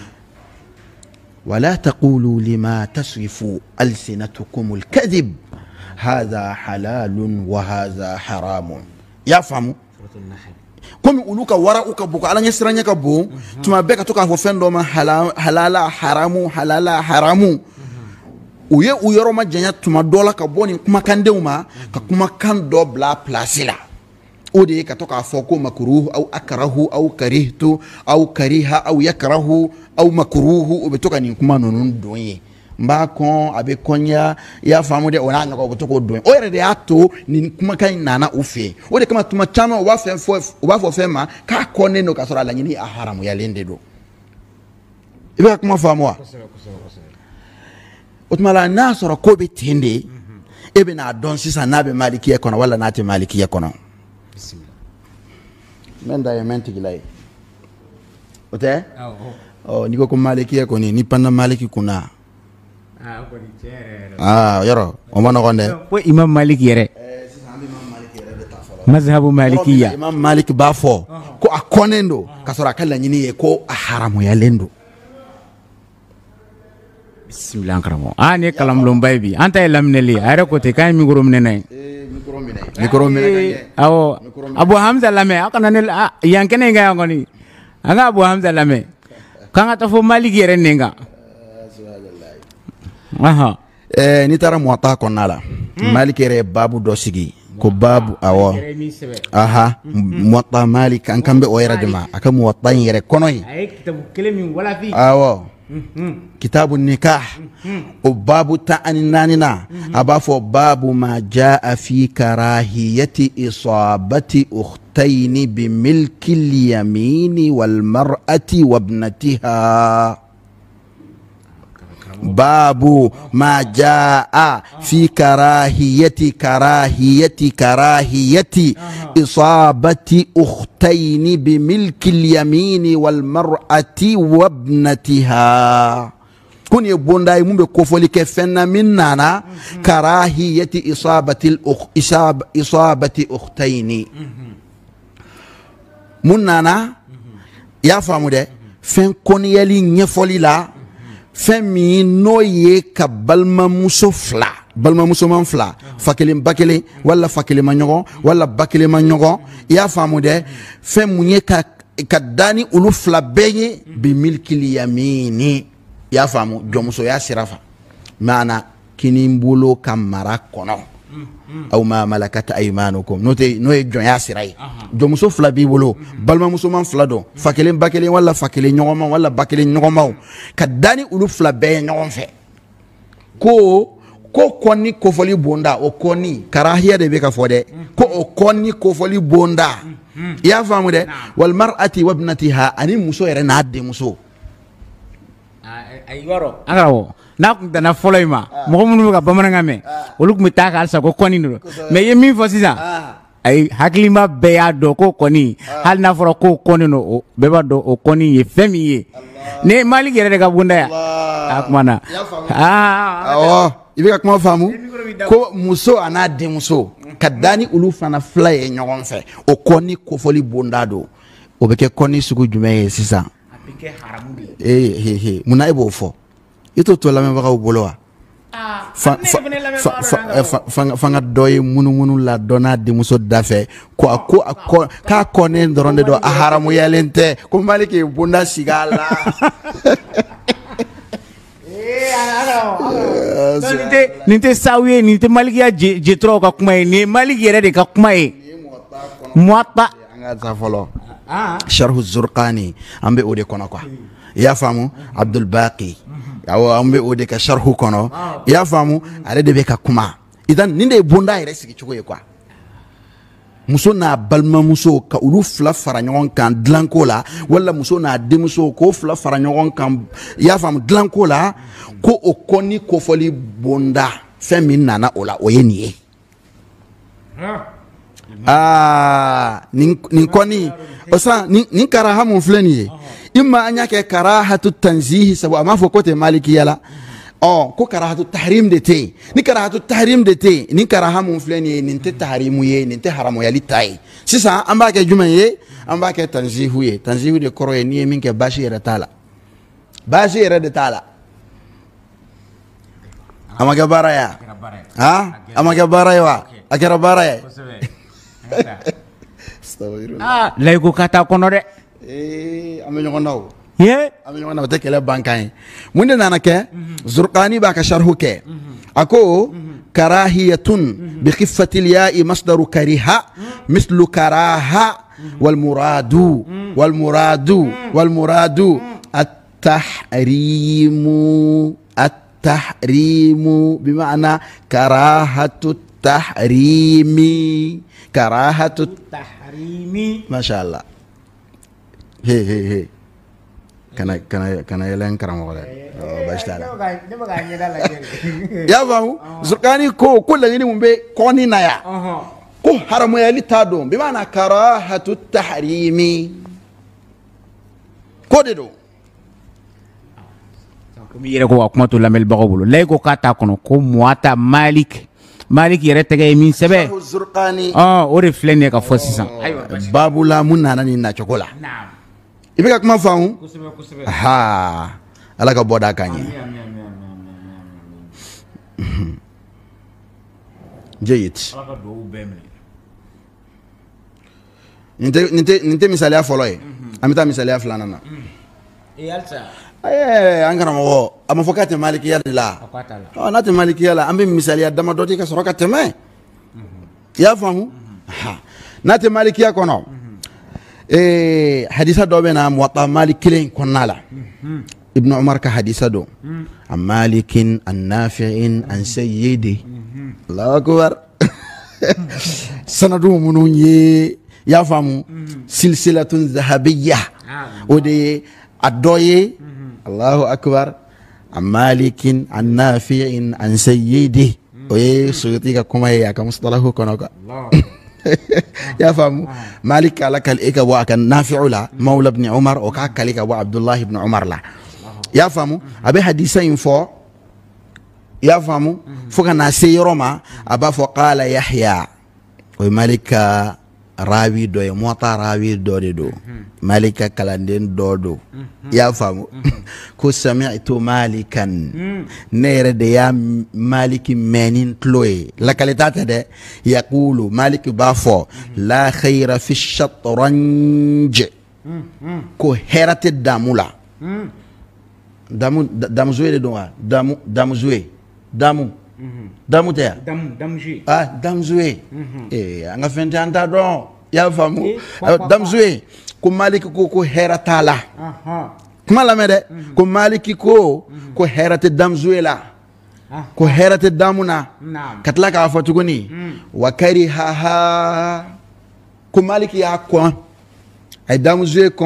ولا تقولوا لما تصف ألسنتكم الكذب هذا حلال وهذا حرام يفهم كم يقولوك وراءك بوك على نسرانك بو ثم بك توكا فوفن دوما حلال حرام حلال حرام ويه ويرو ما جنيا ثم دولا كبوني كما كان دوما كما كان دو بلا بلاسيلا ودي كتوكا فوكو مكروه او اكره او كرهت او كره او يكره au makuruhu ubetoka ni kuma nonun doye mbako abe konya ya famu de ona nyoko ubetoka doye o yere ato ni kuma kan nana ufe o de kama tuma chama wa fe fo wa fo fema ka kone no kasora la nyini aharamu ya lende do ibe kuma famu wa utmala nasara ko be tende ebe na don sisa nabe maliki ya kono wala nate maliki ya kono bismillah menda ya menti gilai ote oh niko ko maliki ya koni ni panna maliki kuna ah ko ni chere ah yoro o mano gonde ko imam maliki yere eh sisa imam maliki yere de tafalo mazhabu malikiya imam maliki bafo ko akonendo kasora kala nyini e ko haramu ya lendo bismillah karamo ani kalam lombay bi anta lamneli are ko te kay mi gorom nenay eh mikro mi nay mikro mi nay awo abu hamza lame akana ne yankene nga ngoni anga abu hamza lame kanga tafo maliki yere nenga aha eh ni tara muwatta konnala maliki yere babu do sigi ko babu awo aha muwatta malik an kambe o yere dema aka muwatta yere konoy ay kitabu kelemi wala fi awo kitabu nikah o babu ta'aninanina abafo babu ma jaa fi karahiyati isabati ukhtayn bi milki al-yamin wal mar'ati wa ibnatiha babu ma jaa fi karahiyati karahiyati karahiyati isabati ukhtayn bi milki al-yamin wal mar'ati wa ibnatiha kuni bondai mumbe kofoli ke fenna minnana karahiyati isabati al-ukh isab isabati ukhtayn munnana ya famude fen koni yali nyefoli la femi noye ka balma muso fla balma muso man fla fakele bakele wala fakele manyogo wala bakele manyogo ya famude femunye ka kadani ulu fla beye bi milki yamini ya famu jomuso ya sirafa maana kinimbulo kamara kono au ma malakat aymanukum note noy jon ya siray jomuso fla bi bolo balma muso man fla do fakele bakele wala fakele nyogoma wala bakele nyogoma kadani ulu fla be nyogom fe ko ko koni ko foli bonda o koni karahiya de be ka fode ko o koni ko foli bonda ya famu de wal mar'ati wa ibnatiha ani muso yere na de muso ay waro angarawo na dana foloyma mo munu ka bamananga me oluk mi ta ka sa ko koni no me yemi fo sisa ay haklima be ya do ko koni hal na foro ko koni no be ba do o koni ye femi ye ne mali gere daga bunda ya akmana ah oh ibe ka kuma famu ko muso ana de muso kadani ulu fana fly nyogon fe o koni ko foli bunda do o be ke koni sugu jume sisa apike haramu eh he he muna ebo fo ito to la me baka bolowa fanga doye munu munu la dona di muso dafe ko ko ko ka konen doronde do haramu yalente ko maliki bunda sigala eh ano ninte ninte sawiye ninte maliki ya jetro ka kuma ni maliki yere de ka kuma e muatta anga ta folo ah sharh az-zurqani ambe ode kono quoi ya famu abdul baqi awo ambe ode ka sharhu kono ya famu are de be ka kuma idan ninde bunda ire sigi chugo ye kwa muso na balma muso ka ulu fla fara nyon kan dlanko la wala muso na de muso ko fla fara nyon kan ya famu dlanko la ko o koni ko foli bunda femi nana ola oyeni ah nin nin koni osa nin nin karaha mun fleni imma anya ke karahatu tanzih sabu ama fo kote maliki yala oh ko karahatu tahrim de te ni karahatu tahrim de te ni karaha mun fleni nin te tahrimu ye nin te haramu yali tai sisa amba ke juma ye amba ke tanzihu ye tanzihu de koro ye ni min ke bashi yara tala bashi yara de tala ama ke baraya ha ama ke baraya wa akira baraya ah lego kata kono de eh ame ñoko ndaw ye ame ñoko ndaw te kele bankaay munde nana ke zurqani ba ka sharhu ke ako karahiyatun bi khiffati al ya'i masdaru kariha mislu karaha wal muradu wal muradu wal muradu at tahrimu at tahrimu bima'na karahatu tahrimi karahatu tahrimi mashallah he he he kana kana kana yelen karamo wala bashtala ya bamu zurqani ko kullu ni mumbe koni naya ko haramu ya litado bi mana karahatu tahrimi ko dedo ko mi yere ko kuma to lamel bagobulu lay ko kata kono ko muata malik malik yere tege min sebe zurqani ah o reflene ka fo sisan aywa babula munana ni na chokola naam ibeka kuma famu ha ala ka boda kanye jeyit ala ka do bemne ninte ninte ninte misali ya folo ye amita misali ya flana na e alsa eh angara mo ama fokate maliki ya la oh nati maliki ya la ambi misali ya dama doti ka soroka teme ya famu ha nati maliki ya kono eh hadisa do bena muwatta malikilen konala ibn umar ka hadisa do am malikin an nafi'in an sayyidi allahu akbar sanadu munun ye ya famu silsilatun zahabiyyah ode adoye allahu akbar am malikin an nafi'in an sayyidi oye suyuti ka kuma ya ka mustalahu kono ka يا فهم مالك لك الإيكا وكان نافع لا مولى ابن عمر وكاكلك وعبد الله بن عمر لا يا فهم أبي حديثين فو يا فهم فكان سيرما أبا فقال يحيى ومالك راوي دو موتا راوي دو دو مالك كلاندين دو دو يا فهم كو سمعت مالكا نير ديا مالك منين تلوي لكاليتات ده يقول مالك بافو لا خير في الشطرنج كو هيرت الدامولا دامو دامو زوي دو دامو دامو زوي دامو damu te dam dam ji ah dam zoué eh anga fente anta don ya famu dam zoué ko maliki ko ko herata la aha kuma la mede ko maliki ko ko herate dam zoué la ko herate damuna katla ka fatugoni wa kariha ha ko maliki ya ko ay dam zoué ko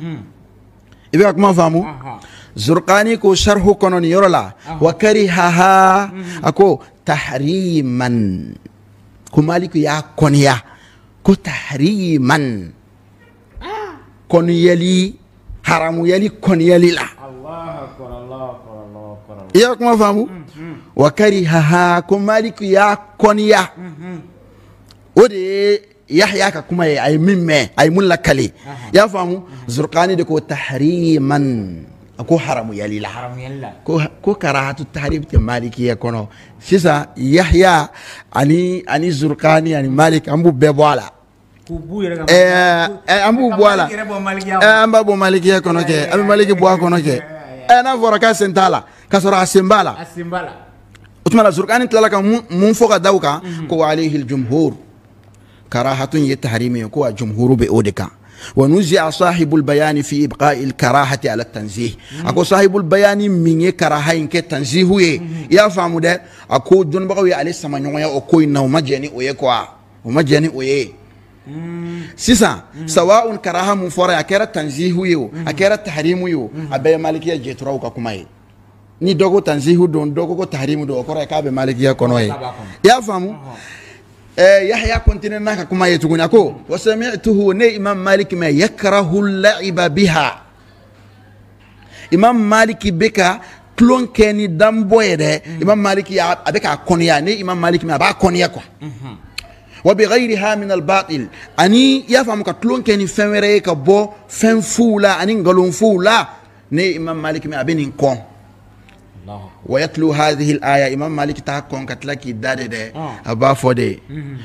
ibe kuma famu zurqani ko sharhu konon yorola wa kariha ako tahriman kumaliku ya konya ko tahriman kon yali haramu yali kon yali la allah akbar allah akbar allah akbar ya kuma famu wa kariha kumaliku ya konya ode yahya ka kuma ay mimme ay mulakali ya famu zurqani de ko tahriman ako haramu yalila haram yalla ko ko karahatu tahrim te malikiya kono sisa yahya ani ani zurqani ani malik ambu bebwala ku bu yere eh ambu bwala eh amba bo malikiya kono ke ambu maliki bwa kono ke eh na fora ka sentala ka sora asimbala asimbala utmala zurqani tlaka mun foka dawka ko alayhi aljumhur karahatun yatahrimi ko jumhuru be odeka ونزع صاحب البيان في إبقاء الكراهة على التنزيه أكو صاحب البيان من كراهة إنك تنزيه يا فهموا ده أكو دون بقى عليه سمعني ويا أكو إنه مجاني ويكوا ومجاني ويه سيسا سواء كراهة مفرع أكيرا تنزيه يو أكيرا تحريم يو أبي مالكية جتراو ككماي ni dogo tanzihu don dogo tahrimu do okora ka be malikiya kono ya famu يحيى كنتنا ناكا كما يتقول أكو وسمعته ني إمام مالك ما يكره اللعب بها إمام مالك بكا كلون كني دمبوي ده إمام مالك أبكا كونيا ني إمام مالك ما با كونيا كو وبغيرها من الباطل أني يفهم كلون كني فمري كبو فم فولا أني غلون فولا ني إمام مالك ما أبين كون ويتلو هذه الآية إمام مالك تحكم كتلك دادي دي أبا فودي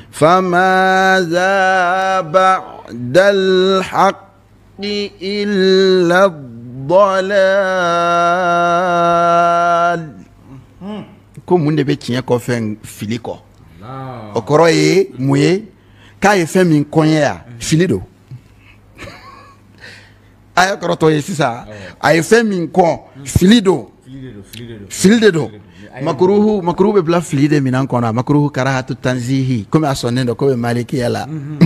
فماذا بعد الحق إلا الضلال كم من بيتي يكو فين فيليكو أكروي موي كاي فين من كونيا فيليدو أي أكروتو يسيسا أي فين من كون فيليدو filde do makruhu makruhu be bla filde minan kona makruhu karahatu tanzihi comme asonendo ko be maliki yala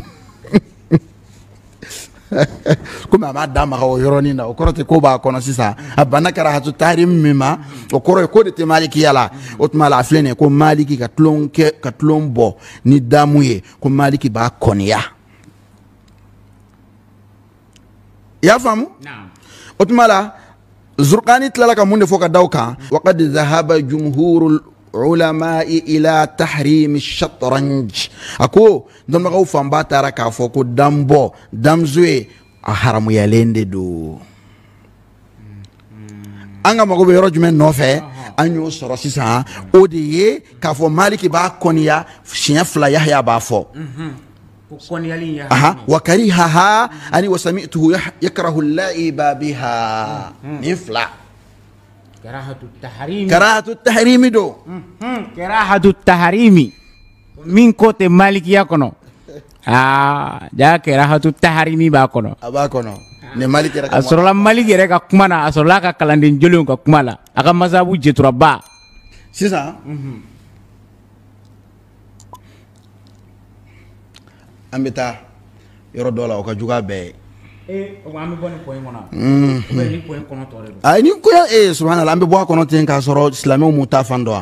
kuma ma dama ko yoroni na okorote ko ba kono sisa abana karahatu tahrim mima okoro ko de maliki yala otmala aflene ko maliki ka tlon ke ka tlon bo ni damuye ko maliki ba konya ya famu naam otmala زرقاني تلالك من فوق دوكا وقد ذهب جمهور العلماء إلى تحريم الشطرنج أكو دون مغو فامباتا ركا فوق دامبو دامزوي أحرم يالين دو أنغا مغو بيروج من نوفي أنيو سرسيسا أودي كافو مالكي با كونيا شين فلا يحيى بافو أها وكرهها أني وسمعته يكره اللعب بها نفلا كراهة التحريم كراهة التحريم دو كراهة التحريم من كوت مالك يكونو آه جا كراهة التحريم باكونو أباكونو نمالك يرك أسرلا مالك يرك كمانا أسرلا ككلاندين جلون كمالا أكم مزابو جتربا سيسا ambita yoro dola o ka juga be eh o ambe boni point mona o be ni point kono tore ay ni ko eh subhanallah ambe bo kono ten ka soro islamo mutafando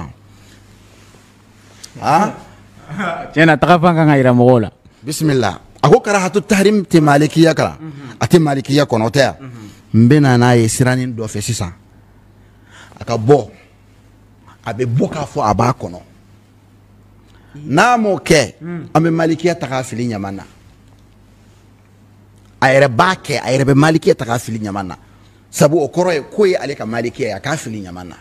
ha jena tagafan kan ira mogola bismillah ako karahatu tahrim te malikiya kala ate malikiya kono te mbena na ye siranin do fe sisa aka bo abe boka fo aba kono namo ke ambe malikiya takafili nyamana ayre bake ayre be malikiya takafili nyamana sabu okoro ko ye ale ka malikiya ya kafili nyamana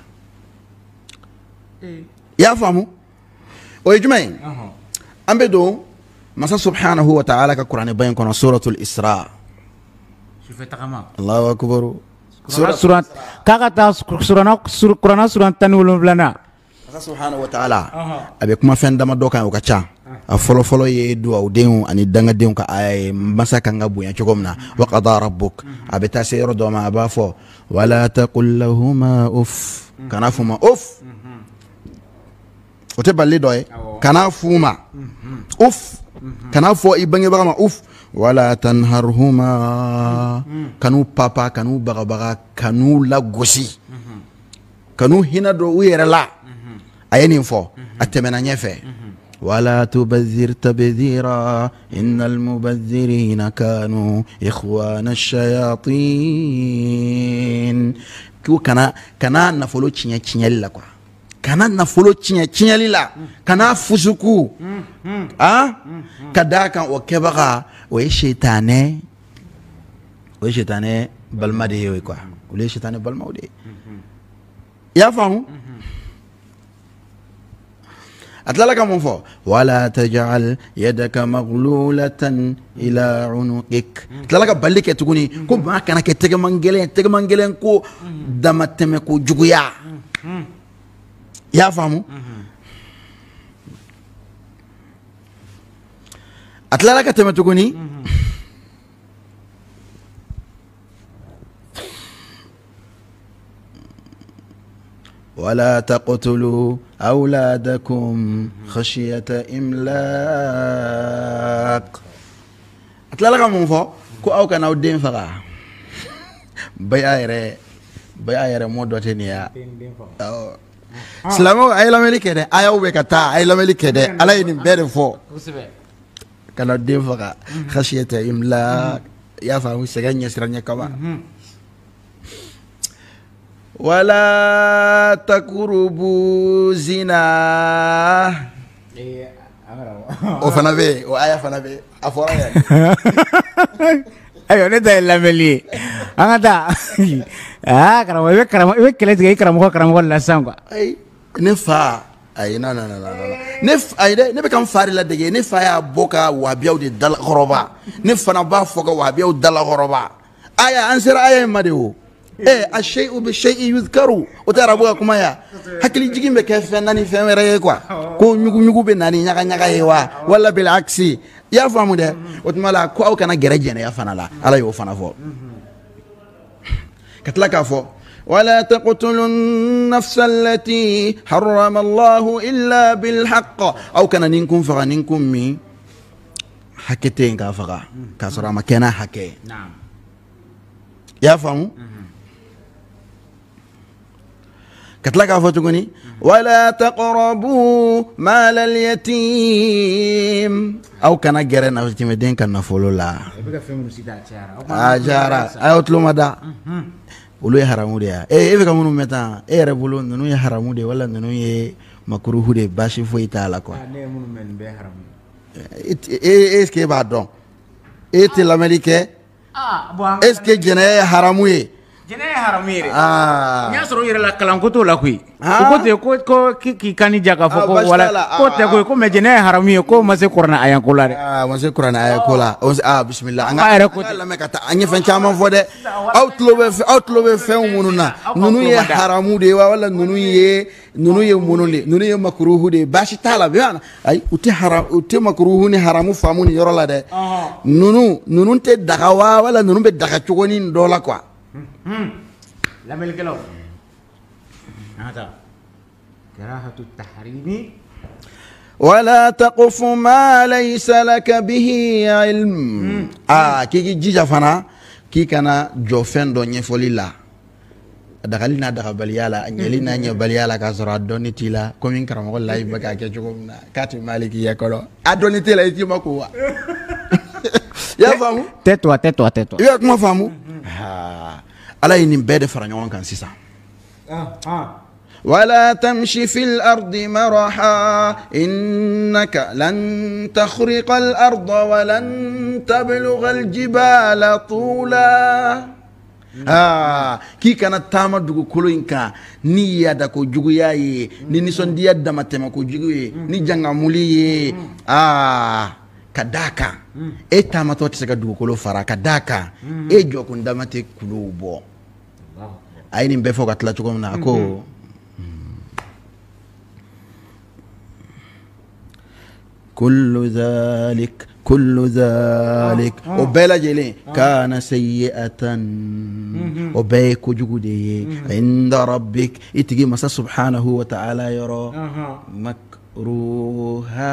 ya famu o yujmai ambe do masa subhanahu wa ta'ala ka qur'ani bayan kono suratul isra shufa takama allahu akbar surat surat kaga ta surana sur qur'ana surat tanulun lana subhanahu wa ta'ala abe kuma fen dama doka o kacha a folo folo ye do aw den ani danga den ka ay masaka ngabu ya chogomna wa qada rabbuk abe ta seyro do ma ba fo wala taqul lahumā uff kana fuma uff o te balle doy kana fuma uff kana fo ibange ba ma uff wala tanharhuma kanu papa kanu baga baga kanu la gosi kanu hina do uyere la ayeni fo atemena nyefe ولا تبذر تبذيرا إن المبذرين كانوا إخوان الشياطين كو كنا كنا نفولو تشينيا تشينيا لكوا كنا نفولو تشينيا تشينيا للا كنا فسكو آه كذا كان وكبغا ويشيطانه ويشيطانه balma de yoy quoi ule shaytan balma de ya famu أتلا لك منفو ولا تجعل يدك مغلولة إلى عنقك أتلا لك بالك تقولي كم ما كان كتير منجلين تير منجلين كو دمتم كو جويا يا فهمو أتلا لك تم تقولي ولا تقتلوا أولادكم خشية إملاق أتلا لك منفو كو أو كان أو دين فقا بيا بيا يرى مودوتين يا سلامو أي لامي كده أيو بكتا أي لامي كده على ينم بير فو كان أو دين فقا خشية إملاق يا فاهم سجن يسرني كمان ولا تقربوا زنا وفنا بي وآية فنا بي أفورا يعني أيوة نتا إلا ملي أنا تا آه كرام يبي كرام يبي كله تيجي كرام هو كرام هو لسانك أي نفا أي نا نا نا نا نف أي ده نبي كم فاري لا دقي نفا يا بوكا وابيو دي دل غربا نفا نبا فوكا وابيو دل غربا آية أنسر آية ما ديو إيه الشيء بالشيء يذكروا وترى أبوها كم يا هكذا يجيكم بكيف ناني فهم رأيكوا كون نيجو نيجو بناني نجا نجا يوا ولا بالعكس يا فهموا ده وتملا كوا أو كنا جرجنا يا فنا لا على يو فنا فو كتلك فو ولا تقتلوا النفس التي حرم الله إلا بالحق أو كنا نينكم فغا نينكم مي حكتين كافغا كسر ما كنا حكي نعم يا فهموا كتلك أفتقني ولا تقربوا مال اليتيم أو كان جرنا في تمدين كان نفولو لا أجارا أو تلوما دا ولو يحرمو ديا إيه إيه كمونو متا إيه ربولو ننو يحرمو دي ولا ننو يه مكروه دي باشي فوي تالا كوا إيه إيه كي بعدون إيه تلامريكي إيه كي جناي حرمو يه Jenay haramire. Ah. Nya soro yere la kalankoto la kui. Ko te ko ko ki kani jaga foko wala ko te ko ko me jenay haramire ko ma se Qur'an ayan ko la de. Ah, ma se Qur'an ayan ko la. Ah, bismillah. Anga la me kata anya fan chama fo de. Outlo be outlo be fe mununa. Nunu ye haramu de wala nunu ye nunu ye munule. Nunu ye makruhu de bashi tala be ay uti haram uti makruhu ni haramu famu ni yoro la de. Nunu nunu te dagawa wala nunu be daga chogoni ndola kwa. لا ملك له هذا كراهة التحريم ولا تقف ما ليس لك به علم آه كي جيجا فانا كي كان جوفن دوني فوليلا دخلنا دخل باليالا انجلينا ني باليالا كاسرا دونيتي لا كومين كرام والله بكا كيجومنا كاتي مالكي يكلو ادونيتي لا يتي مكو يا فامو تتوا تتوا تتوا يا كما فامو ها على إن بعد فرنجون كان سيسا. آه آه. ولا تمشي في الأرض مرحا إنك لن تخرق الأرض ولن تبلغ الجبال طولا. آه كي كانت تامر دكو كلوينكا نيا دكو جوياي نيسون ديا دمتمكو جوي نيجانا مولي آه kadaka e tamato tisaka dukolo fara kadaka e jokun damate kulubo ayini mbefo katla chuko na ko kullu dhalik kullu dhalik obela jele kana sayyi'atan obay ko jugude inda rabbik itigi masa subhanahu wa ta'ala yaro makruha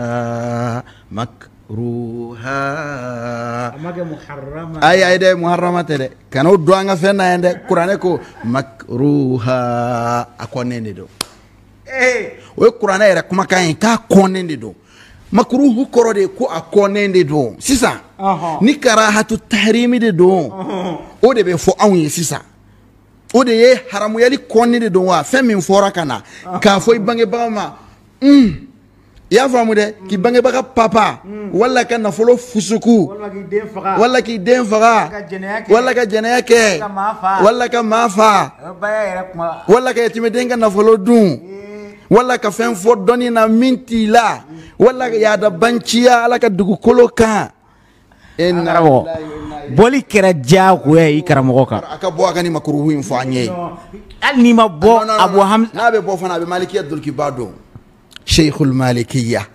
makruha amaga muharrama ay ay de muharrama tede kanu do nga fenna ende qur'ane ko makruha akonende do eh we qur'ane era kuma kan ka konende do makruhu korode ko akonende do sisa ni karahatu tahrimi de do o de be fo awun sisa o de ye haramu yali konende do wa femin fora kana ka fo ibange bama mm y'a faamu dɛ k'i bangebaga papa wala ka nafolo fusuku wala k'i den faga wala ka jɛnɛya kɛ wala ka maa fa wala ka yatimɛden ka nafolo dun wala ka fɛn fɔ dɔnni na min t'i la wala ka yaada banciya ala ka dugukolo kan karamɔgɔ bɔli kɛra diyagoya i karamɔgɔ kan a ka bɔ a ka nin makuruhu in fɔ an ye hali n'i ma bɔ Abu Hamza n'a bɛ bɔ fana a bɛ malikiya dɔnkiba dɔn sheikhul malikiya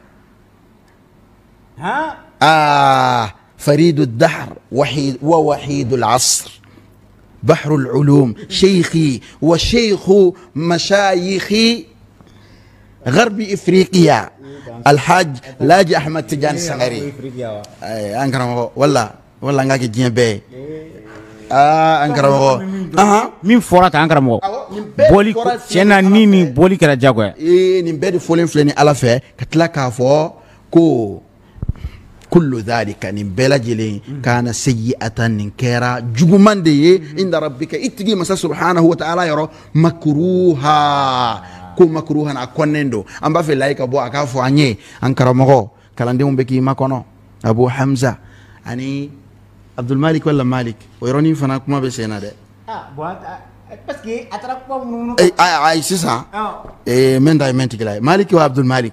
آه فريد الدهر وحيد ووحيد العصر بحر العلوم شيخي وشيخ مشايخي غرب إفريقيا الحاج لاجي أحمد تجان السنغري أنكرم والله والله ناكي جنبه آه أنكرم آه مين فرات أنكرم بولي شنا نيني بولي كلا جاكوا إيه نبدي فلان فلاني على فه كتلا كافو كو كل ذلك نبلا جلين كان سيئة نكرا جممان دي عند ربك اتقي مسا سبحانه وتعالى يرى مكروها كو مكروها أكونندو أم في لايك أبو أكافو عني أنكر مغو كلانديهم بكي ما كونو أبو حمزة أني عبد المالك ولا مالك ويروني فانا كما بسينا ده آه بوات بس كي أترك بوم أي أي أي سيسا إيه من داي من تكلاي مالك وعبد المالك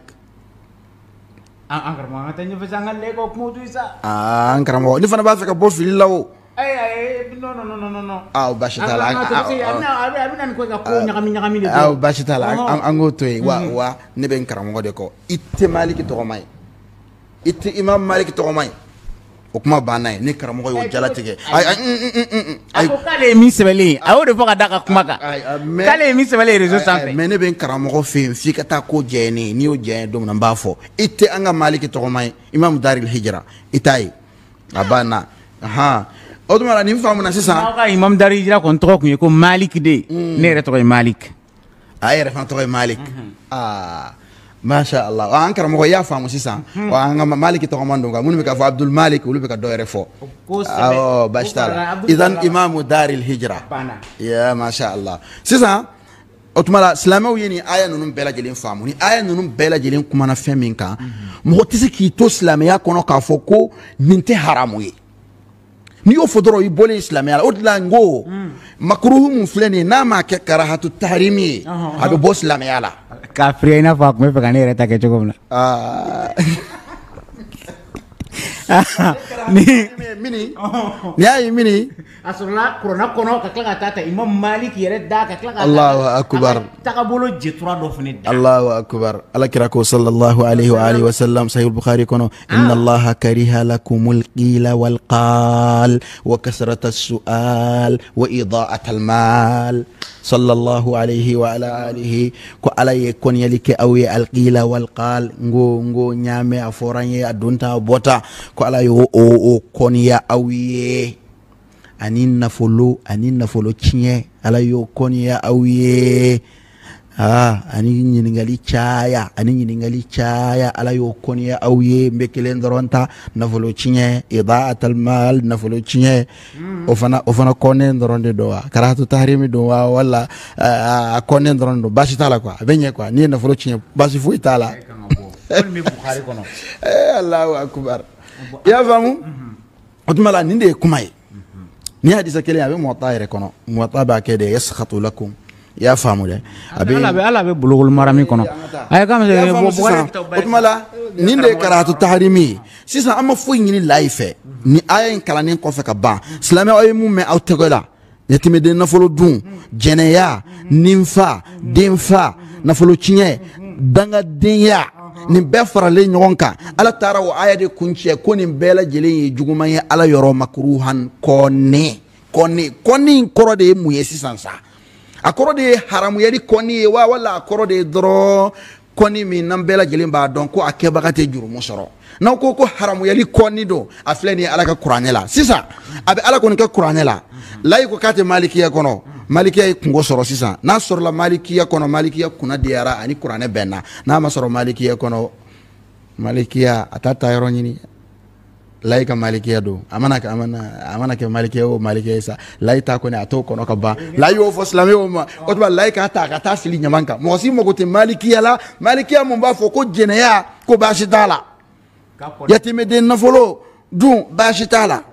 angkar mo tanya pesangan lego mo tu isa ah angkar mo ni fana ba feka bo fili lawo ay ay no no no no no ah bashitala ana abi abi nan ko ga ko nyakami nyakami de ah bashitala ango to wa wa ne ben karamo de ko itte maliki to may itte imam maliki to may o kuma banay ni karamo yo jalatige ay ay ko kale mi sebeli awo de foka daka kuma ka kale mi sebeli rezo sanfe mais ne ben karamo fe fi kata ko jeni ni o jeni dum na mbafo itte anga maliki to may imam daril hijra itay abana aha oduma ni famu na sisa ka imam daril hijra kon to ko ko malik de ne re to malik ay re fan to malik ah ما شاء الله وانكر مغو يا فامو سيسان وان مالك تو ماندو غا مونو بك عبد المالك ولو بك دوير فو اه باشتال اذا امام دار الهجره يا ما شاء الله سيسان اوتمالا سلامو يني ايا نونم بلا جلين فامو ني ايا نونم بلا جلين كما نا فمينكا مغو تسي كي تو اسلاميا كونو كافوكو نينتي حرامو ni o fodoro i bole islamia o dlango makruhu mufleni na ma ke karahatu tahrimi ado bo islamia la kafri ina fa ko me pegane reta ke chogomna ah ni mini ni ay mini asrla corona kono ka kla tata imam malik yere da ka kla Allahu akbar takabolo jetura do fene Allahu akbar ala kirako sallallahu alayhi wa alihi wa sallam sahih al-bukhari kono inna allaha kariha lakumul qila wal qal wa kasrata as-su'al wa ida'at al-mal sallallahu alayhi wa ala alihi ko alaye kon yalike awi al-qila wal qal ngo ngo nyame aforanye adunta bota ko alaye o o kon ya awiye anin nafolo anin nafolo chinye alayo kon ya awiye ah ani nyingali chaya ani nyingali chaya alayo kon ya awiye mbekelen doronta nafolo chinye idaat almal nafolo chinye ofana ofana konen doronde doa karatu tahrimi doa wala konen dorondo bashi tala kwa benye kwa ni nafolo chinye bashi fu itala mi bukhari kono eh Allahu akbar ya famu otmala ninde kumai ni hadisa kele abe muwattaire kono muwattaba kede yaskhatu lakum ya famu de abe ala be ala be bulugul marami kono ay kam se bo bo otmala ninde karatu tahrimi sisa amma fu ngini laife ni ayen kalanen ko fe ka ba islami ay mum me awtegola yetime de nafolo dun jeneya nimfa demfa nafolo chinye danga denya ni be farale nyonka ala tara wa ayade kunche ko ni bela jeli juguma ye ala yoro makruhan konni konni konni koro de mu yesi sansa akoro de haramu yedi konni wa wala akoro de dro konni mi nan bela jeli ba don ko akeba kate juru musoro na ko ko haramu yedi konni do afleni ala ka qur'anela sisa abi ala ko ni ka qur'anela lay ko kate malikiya kono malikiya kungo soro sisan na soro la malikiya kono malikiya kuna diara ani qur'ane benna na ma soro malikiya kono malikiya atata yoro nyini laika malikiya do amana ka amana amana ke malikiya o malikiya sa laita ko ne ato kono ka ba layo fo islami o ma o ba laika ta ka ta fili nyamanka mo si mo ko te malikiya la malikiya mo ba fo ko jeneya ko baasi t'a la yatimeden nafolo dun baasi t'a la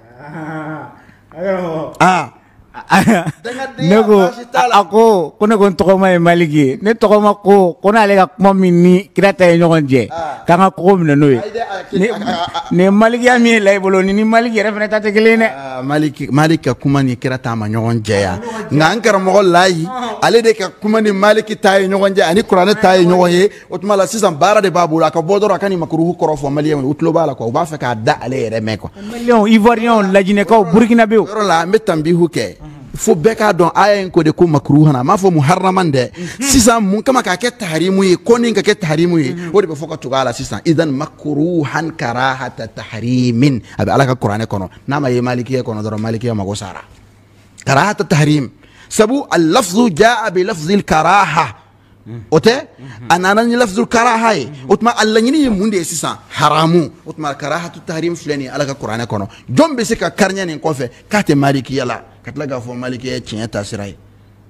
ah ne ko a ko ko ne ko n tɔgɔma ye Maliki ye ne tɔgɔma ko ko n'ale ka kuma min ni kira ta ye ɲɔgɔn cɛ k'an ka kogo minɛ n'o ye nin Malikiya min ye la i bolo ni ni Maliki yɛrɛ fana ta tɛ kelen ye dɛ. Maliki Maliki ka kuma ni kira ta ma ɲɔgɔn cɛ ya nka an karamɔgɔ Layi ale de ka kuma ni Maliki ta ye ɲɔgɔn cɛ ani kuranɛ ta ye ɲɔgɔn ye o tuma la sisan baara de b'a bolo a ka bɔ dɔrɔn a ka nin makuruhu kɔrɔ fɔ Maliyɛnw u tulo b'a la quoi u b'a fɛ k'a da ale yɛrɛ mɛn quoi. Maliyɛnw Ivoiriyɛnw Lajinɛkaw Burukinabew yɔrɔ la an bɛ tanbihu kɛ fo bɛɛ k'a dɔn aya in ko de ko makruhan a m'a fɔ muharraman dɛ sisan mun kama k'a kɛ taharimu ye ko nin ka kɛ taharimu ye o de bɛ fɔ ka tugu a la sisan idan makruhan karahata tahrimin a bɛ ala ka kuranɛ kɔnɔ n'a ma ye Malikiya kɔnɔ dɔrɔn Malikiya mago sara karahata tahrim sabu al-lafzu jaa bi lafzil karaha o tɛ a nana ni lafzul karaha ye o tuma a laɲini ye mun de ye sisan haramu o tuma karahatu tahrim filɛ nin ye ala ka kuranɛ kɔnɔ jɔn bɛ se ka kariɲɛ nin kɔfɛ k'a tɛ Malikiya la ka tila k'a fɔ Malikiya ye tiɲɛ ta sira ye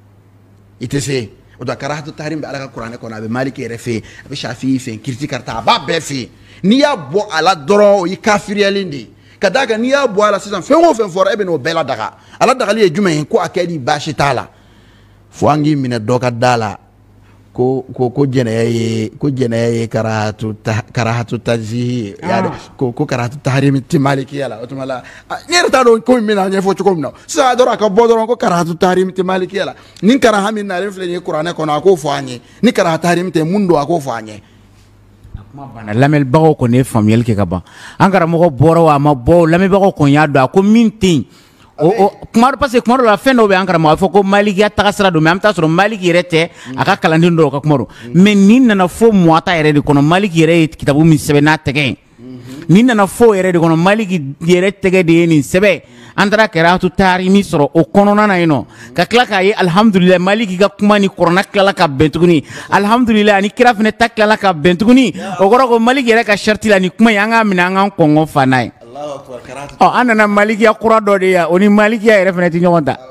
i tɛ se o tuma karahatu tahrim bɛ ala ka kuranɛ kɔnɔ a bɛ Maliki yɛrɛ fɛ yen a bɛ Shafi'i fɛ yen kiriti karita a b'a bɛɛ fɛ yen n'i y'a bɔ a la dɔrɔn o ye kafiriyalen de ye ka d'a kan n'i y'a bɔ a la sisan fɛn o fɛn fɔra e bɛ n'o bɛɛ ladaga a ladagali ye jumɛn ye ko a kɛ di baasi t'a la fo an k'i minɛ dɔ ka da la ko ko ko jɛnɛya ye ko jɛnɛya ye karahatu karahatu tanzihi ya ko ko karahatu tahrim ti Malikiya la o tuma la ne yɛrɛ t'a dɔn ko min bɛna ɲɛfɔ cogo min na sisan dɔrɔn a ka bɔ dɔrɔn ko karahatu tahrim ti Malikiya la ni karaha min nalen filɛ nin ye kuranɛ kɔnɔ a k'o fɔ an ye ni karaha tahrim tɛ mun don a k'o fɔ an ye. kuma banna lamɛnbagaw kɔni ye faamuyali kɛ ka ban an karamɔgɔ bɔra wa a ma bɔ lamɛnbagaw kɔni y'a dɔn a ko min tɛ yen o kuma parce que kuma dɔ la fɛn dɔw bɛ an karamɔgɔ a fɔ ko Malikiya tagasira don mais an bɛ taa sɔrɔ Maliki yɛrɛ tɛ a ka kalanden dɔw ka kuma don mais nin nana fo Muwata yɛrɛ de kɔnɔ Maliki yɛrɛ ye kitabu min sɛbɛn n'a tɛgɛ ye nin nana fo yɛrɛ de kɔnɔ Maliki yɛrɛ tɛgɛ de ye nin sɛbɛn an taara karahatu tahrimi sɔrɔ o kɔnɔna na yen nɔ ka tila k'a ye alhamdulilayi Maliki ka kuma ni kuranɛ tilala ka bɛn tuguni alhamdulilayi ani kira fana ta tilala ka bɛn tuguni o kɔrɔ ko Maliki yɛrɛ ka sariti la nin kuma in an k'a minɛ an k'an kɔngɔ fa n'a ye ɔ an nana Malikiya kura dɔ de yan o ni Malikiya yɛrɛ fana tɛ ɲɔgɔn ta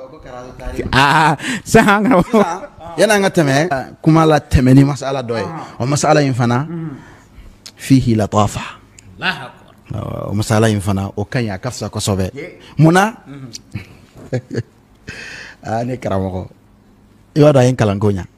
aa sisan an kana yanni an ka tɛmɛ kuma la tɛmɛ ni masala dɔ ye o masala in fana fihi latafa o masala in fana o ka ɲi a ka fisa kosɛbɛ munna aa ne karamɔgɔ i b'a dɔn a ye n kalan ko ɲa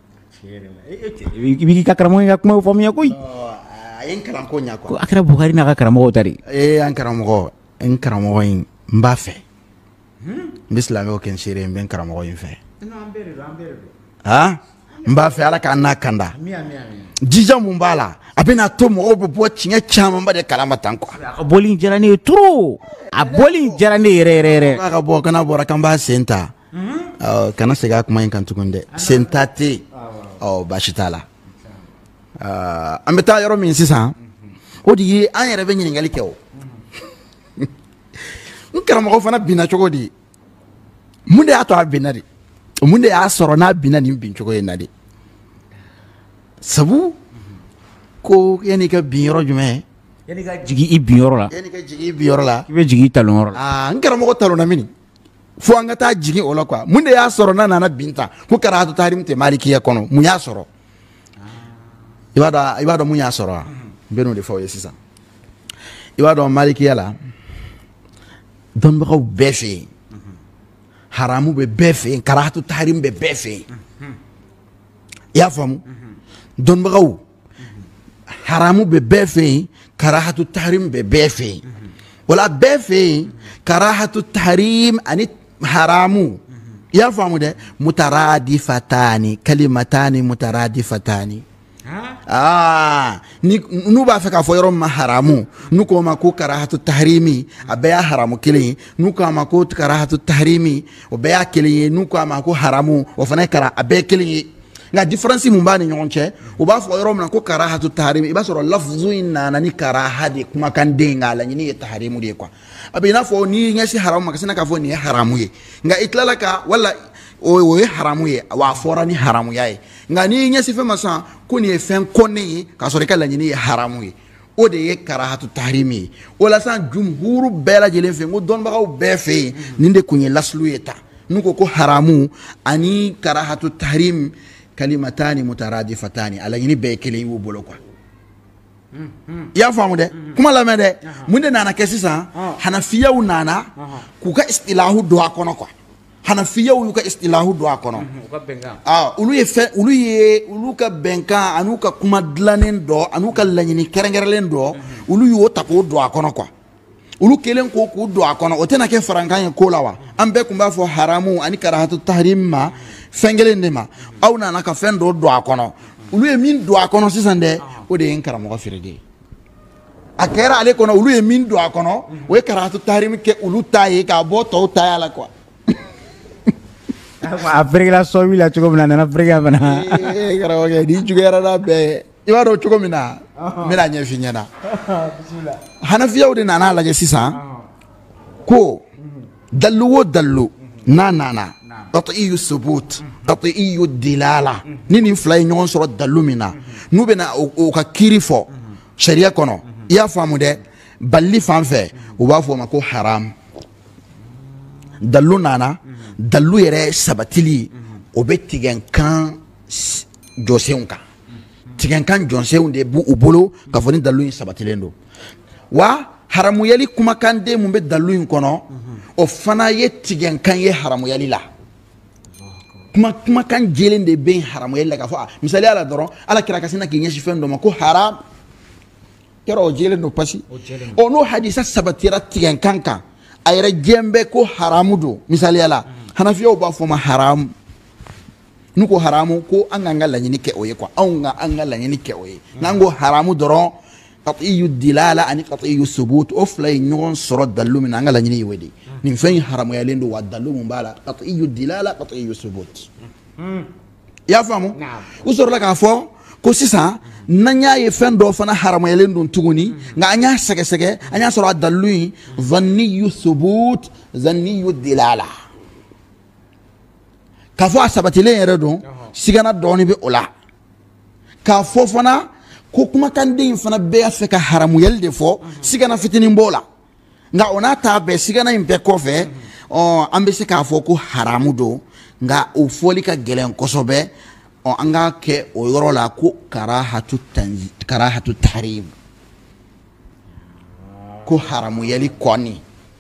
i b'i ka karamɔgɔ ka kuma faamuya koyi a ye n kalan ko ɲa quoi a kɛra Bukari n'a ka karamɔgɔw ta de ee an karamɔgɔ n karamɔgɔ in n b'a fɛ n bɛ silamɛw kɛ n seere n bɛ n karamɔgɔ in fɛ han n b'a fɛ ala k'an n'a kanda jija mun b'a la a bɛna to mɔgɔw bɛ bɔ tiɲɛ camanba de kalama tan quoi a ka bɔli in diyara ne ye trop a bɔli in diyara ne yɛrɛ yɛrɛ yɛrɛ k'a ka bɔ kana bɔra k'an b'a sen ta kana segin a kuma in kan tuguni dɛ sen ta tɛ yen ɔ baasi t'a la an bɛ taa yɔrɔ min sisan o de ye an yɛrɛ bɛ ɲininkali kɛ o n karamɔgɔ fana binna cogo di mun de y'a to a binna de mun de y'a sɔrɔ n'a binna nin bin cogo in na de sabu ko yanni ka bin yɔrɔ jumɛn yanni ka jigin i bin yɔrɔ la yanni ka jigin i bin yɔrɔ la i bɛ jigin i talon yɔrɔ la aa n karamɔgɔ talonna mini fo an ka taa jigin o la quoi mun de y'a sɔrɔ n'a nana bin ta ko karahatu tahrim tɛ Malikiya kɔnɔ mun y'a sɔrɔ i b'a dɔn i b'a dɔn mun y'a sɔrɔ wa n bɛ n'o de fɔ aw ye sisan i b'a dɔn Malikiya la dɔnnibagaw bɛɛ fɛ yen haramu bɛ bɛɛ fɛ yen karahatu tahrim bɛ bɛɛ fɛ yen i y'a faamu dɔnnibagaw haramu bɛ bɛɛ fɛ yen karahatu tahrim bɛ bɛɛ fɛ yen o la bɛɛ fɛ yen karahatu tahrim ani haramu i y'a faamu dɛ mutaradifatani kalimatani mutaradifatani aa ni n'u b'a fɛ k'a fɔ yɔrɔ min ma haramu n'u k'o ma ko karahatu tahrimi a bɛɛ y'a haramu kelen ye n'u k'a ma ko karahatu tahrimi o bɛɛ y'a kelen ye n'u k'a ma ko haramu o fana ye kara a bɛɛ ye kelen ye nka diferansi mun b'a ni ɲɔgɔn cɛ u b'a fɔ yɔrɔ min na ko karahatu tahrimi i b'a sɔrɔ lafzu in nana ni karaha de kumakan den nka a laɲini ye tahrimu de ye quoi a bɛ i n'a fɔ n'i ɲɛsin haramu ma ka sin k'a fɔ nin ye haramu ye nka i tilala ka wala o ye haramu ye wa a fɔra ni haramuya ye nka n'i ɲɛsin fɛn ma sisan ko nin ye fɛn kɔnnen ye k'a sɔrɔ i ka laɲini ye haramu ye o de ye karahatu tahrimi ye o la sisan jumhuru bɛɛ lajɛlen fɛ yen ko dɔnnibagaw bɛɛ fɛ yen nin de kun ye laslu ye ta n'u ko ko haramu ani karahatu tahrim kalimatani mutaradifatani a laɲini bɛɛ ye kelen y'u bolo quoi ya faamu de kuma lamɛn dɛ mun de nana kɛ sisan hanafiyaw nana k'u ka istilahu don a kɔnɔ quoi hanafiyaw y'u ka istilahu don a kɔnɔ ah olu ye fɛn olu ye olu ka bɛnkan an'u ka kuma dilannen dɔ an'u ka laɲini kɛrɛnkɛrɛnlen dɔ olu y'o ta k'o don a kɔnɔ quoi olu kelen ko k'u don a kɔnɔ o tɛna kɛ farankan ye ko la wa an bɛɛ tun b'a fɔ haramu ani karahatu tahrim ma fɛn kelen de ma aw nana ka fɛn dɔ don a kɔnɔ olu ye min don a kɔnɔ sisan dɛ o de ye n karamɔgɔ feere de ye a kɛra ale kɔnɔ olu ye min don a kɔnɔ o ye karahatu tahrim kɛ olu ta ye k'a bɔ tɔw ta la quoi a feerekɛla sɔbi la cogo min na a nana feerekɛ fana karamɔgɔ ni juguyara n'a bɛɛ i b'a dɔn cogo min na n bɛna ɲɛf'i ɲɛna hanafiyaw de nana lajɛ sisan ko dalu o dalu n'a nana qat'iyu subut qat'iyu dilala ni nin fila ye ɲɔgɔn sɔrɔ dalu min na n'u bɛna o ka kiiri fɔ sariya kɔnɔ i y'a faamu dɛ balili fan fɛ u b'a fɔ o ma ko haram dalu nana dalu yɛrɛ sabatili o bɛ tigɛnkan jɔsenw kan tigɛnkan jɔnsenw de b'u bolo k'a fɔ ni dalu in sabatilen don wa haramuyali kumakan den mun bɛ dalu in kɔnɔ o fana ye tigɛnkan ye haramuyali la kuma kumakan jɛlen de bɛ haramuyali la k'a fɔ a misaliya la dɔrɔn ala kira ka sin na k'i ɲɛsin fɛn dɔ ma ko haram yɔrɔ o jɛlen don pasi ɔ n'o hadisa sabatira tigɛnkan kan a yɛrɛ jɛn bɛ ko haramu don misaliya la hanafiyaw b'a fɔ ma haramu n'u ko haramu ko an k'an ka laɲini kɛ o ye quoi anw ka an ka laɲini kɛ o ye n'an ko haramu dɔrɔn qat'iyu dilala ani qat'iyu subut o fila ye ɲɔgɔn sɔrɔ dalu min na an ka laɲini ye o de ye nin fɛn in haramuyalen don wa dalu mun b'a la qat'iyu dilala qat'iyu subut i y'a faamu u sɔrɔla k'a fɔ ko sisan n'an y'a ye fɛn dɔ fana haramuyalen don tuguni nka an y'a sɛgɛsɛgɛ an y'a sɔrɔ a dalu in zanniyu subut zanniyu dilala k'a fɔ a sabatilen yɛrɛ don sigana dɔɔni bɛ o la k'a fɔ fana ko kumakan den fana bɛɛ y'a fɛ ka haramuyali de fɔ sigana fitinin b'o la nka o n'a ta bɛɛ sigana in bɛɛ kɔfɛ ɔ an bɛ se k'a fɔ ko haramu don nka o fɔli ka gɛlɛn kosɛbɛ ɔ an k'a kɛ o yɔrɔ la ko karahatu tanzi karahatu tahrim ko haramuyali kɔni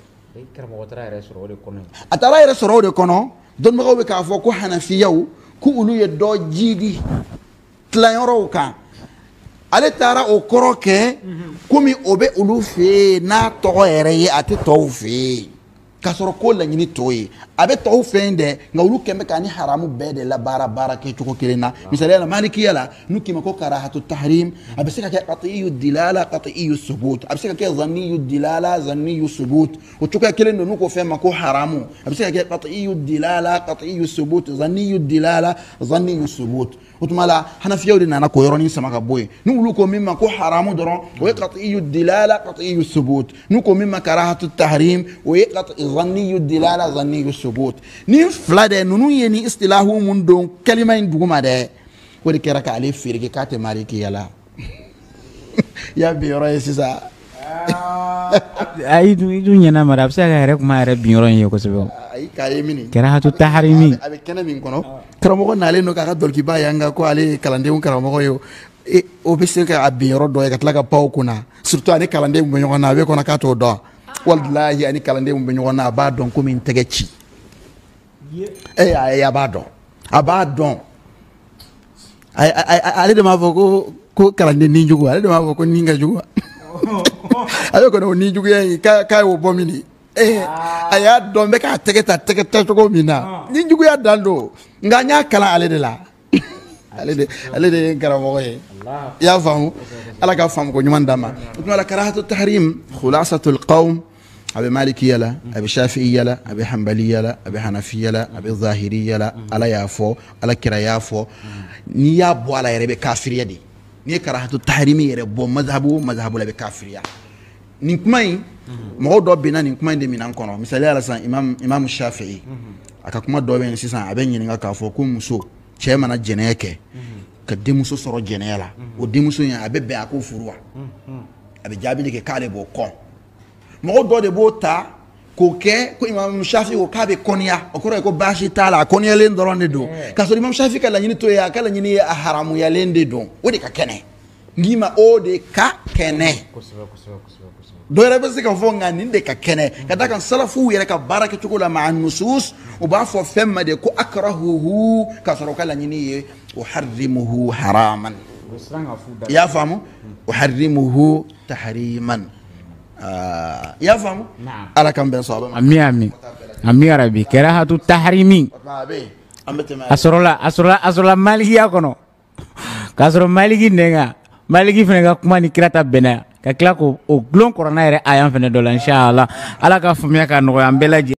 a taara yɛrɛ sɔrɔ o de kɔnɔ dɔnnibagaw bɛ k'a fɔ ko hanafiyaw ko olu ye dɔ jidi tilayɔrɔw kan ale taara o kɔrɔ kɛ komi o bɛ olu fɛ yen n'a tɔgɔ yɛrɛ ye a tɛ tɔw fɛ yen k'a sɔrɔ ko laɲini t'o ye a bɛ tɔw fɛ yen dɛ nka olu kɛn bɛ k'a ni haramu bɛɛ de la baara baara kɛ cogo kelen na misaliya la malikiya la n'u k'i ma ko karahatu tahrim a bɛ se ka kɛ qat'iyu dilala qat'iyu subut a bɛ se ka kɛ zanniyu dilala zanniyu subut o cogoya kelen don n'u ko fɛn ma ko haramu a bɛ se ka kɛ qat'iyu dilala qat'iyu subut zanniyu dilala zanniyu subut o tuma la hanafiyaw de nana k'o yɔrɔnin sama ka bɔ yen ni olu ko min ma ko haramu dɔrɔn o ye qat'iyu dilala qat'iyu subut n'u ko min ma karahatu tahrim o ye zanniyu dilala zanniyu subut ni fila de ninnu ye ni istilahu mun don kalima in duguma dɛ o de kɛra k'ale feereke k'a tɛ malikiya la i y'a bin yɔrɔ ye sisan ayi i dun ɲɛna mara a bɛ se ka yɛrɛ kuma yɛrɛ bin yɔrɔ in ye kosɛbɛ ayi k'a ye mini karahatu tahrimi a bɛ kɛnɛ min kɔnɔ karamɔgɔ nalen don k'a ka dɔlɔkiba yan kan ko ale ye kalandenw karamɔgɔ ye o bɛ se ka bin yɔrɔ dɔ ye ka tila ka pan o kunna surtout ani kalandenw bɛ ɲɔgɔn na a bɛ kɔnɔ k'a t'o dɔn walahi ani kalandenw bɛ ɲɔgɔn na a b'a dɔn komi n tɛgɛ ci ee ayi a b'a dɔn a b'a dɔn ale de m'a fɔ ko ko kalanden ni jugu ale de m'a fɔ ko ni ka jugu ale kɔni o ni juguya in k'a y'o bɔ min ee a y'a dɔn n bɛ k'a tɛgɛ ta tɛgɛ ta cogo min na ni juguya dan don nka n y'a kalan ale de la ale de ale de ye n karamɔgɔ ye i y'a faamu ala ka faamu ko ɲuman d'an ma o tuma la karahatu tahrim khulasatul qawm a bɛ malikiya la a bɛ shafi'iya la a bɛ hanbaliya la a bɛ hanafiya la a bɛ zahiriya la ala y'a fɔ ala kira y'a fɔ n'i y'a bɔ a la yɛrɛ i bɛ kafiriya de n'i ye karahatu tahrimi yɛrɛ bɔ mazhabu o mazhabu la i bɛ kafiriya nin kuma in mɔgɔw dɔ bɛnna nin kuma in de minɛn kɔnɔ misaliya la sisan imam imam shafi'i a ka kuma dɔ bɛ yen sisan a bɛ ɲininka k'a fɔ ko muso cɛ mana jɛnɛya kɛ ka denmuso sɔrɔ jɛnɛya la o denmuso in a bɛ bɛn a ko furu wa a bɛ jaabi de kɛ k'ale b'o kɔn mɔgɔ dɔ de b'o ta k'o kɛ ko imam shafi ko k'a bɛ kɔniya o kɔrɔ ye ko baasi t'a la a kɔniyalen dɔrɔn de don k'a sɔrɔ imam shafi ka laɲini to ye a ka laɲini ye a haramuyalen de don o de ka kɛnɛ ngima o de ka kene do yɛrɛ bɛ se ka fɔ nka nin de ka kɛnɛ ka da kan salafu yɛrɛ ka baara kɛcogo la ma nusus u b'a fɔ fɛn ma de ko akrahuhu ka sɔrɔ ka laɲini ye uharrimuhu haraman i y'a faamu uharrimuhu tahriman i y'a faamu ala kan bɛn sɔrɔ ami ami ami arabi karahatu tahrimi a sɔrɔla a sɔrɔla a sɔrɔla malikiya kɔnɔ k'a sɔrɔ maliki nɛnga maliki fana ka kuma ni kira ta bɛnna ka tila k'o o gulon kɔrɔna yɛrɛ a y'an fana dɔ la inshallah ala ka faamuya ka nɔgɔya an bɛɛ lajɛlen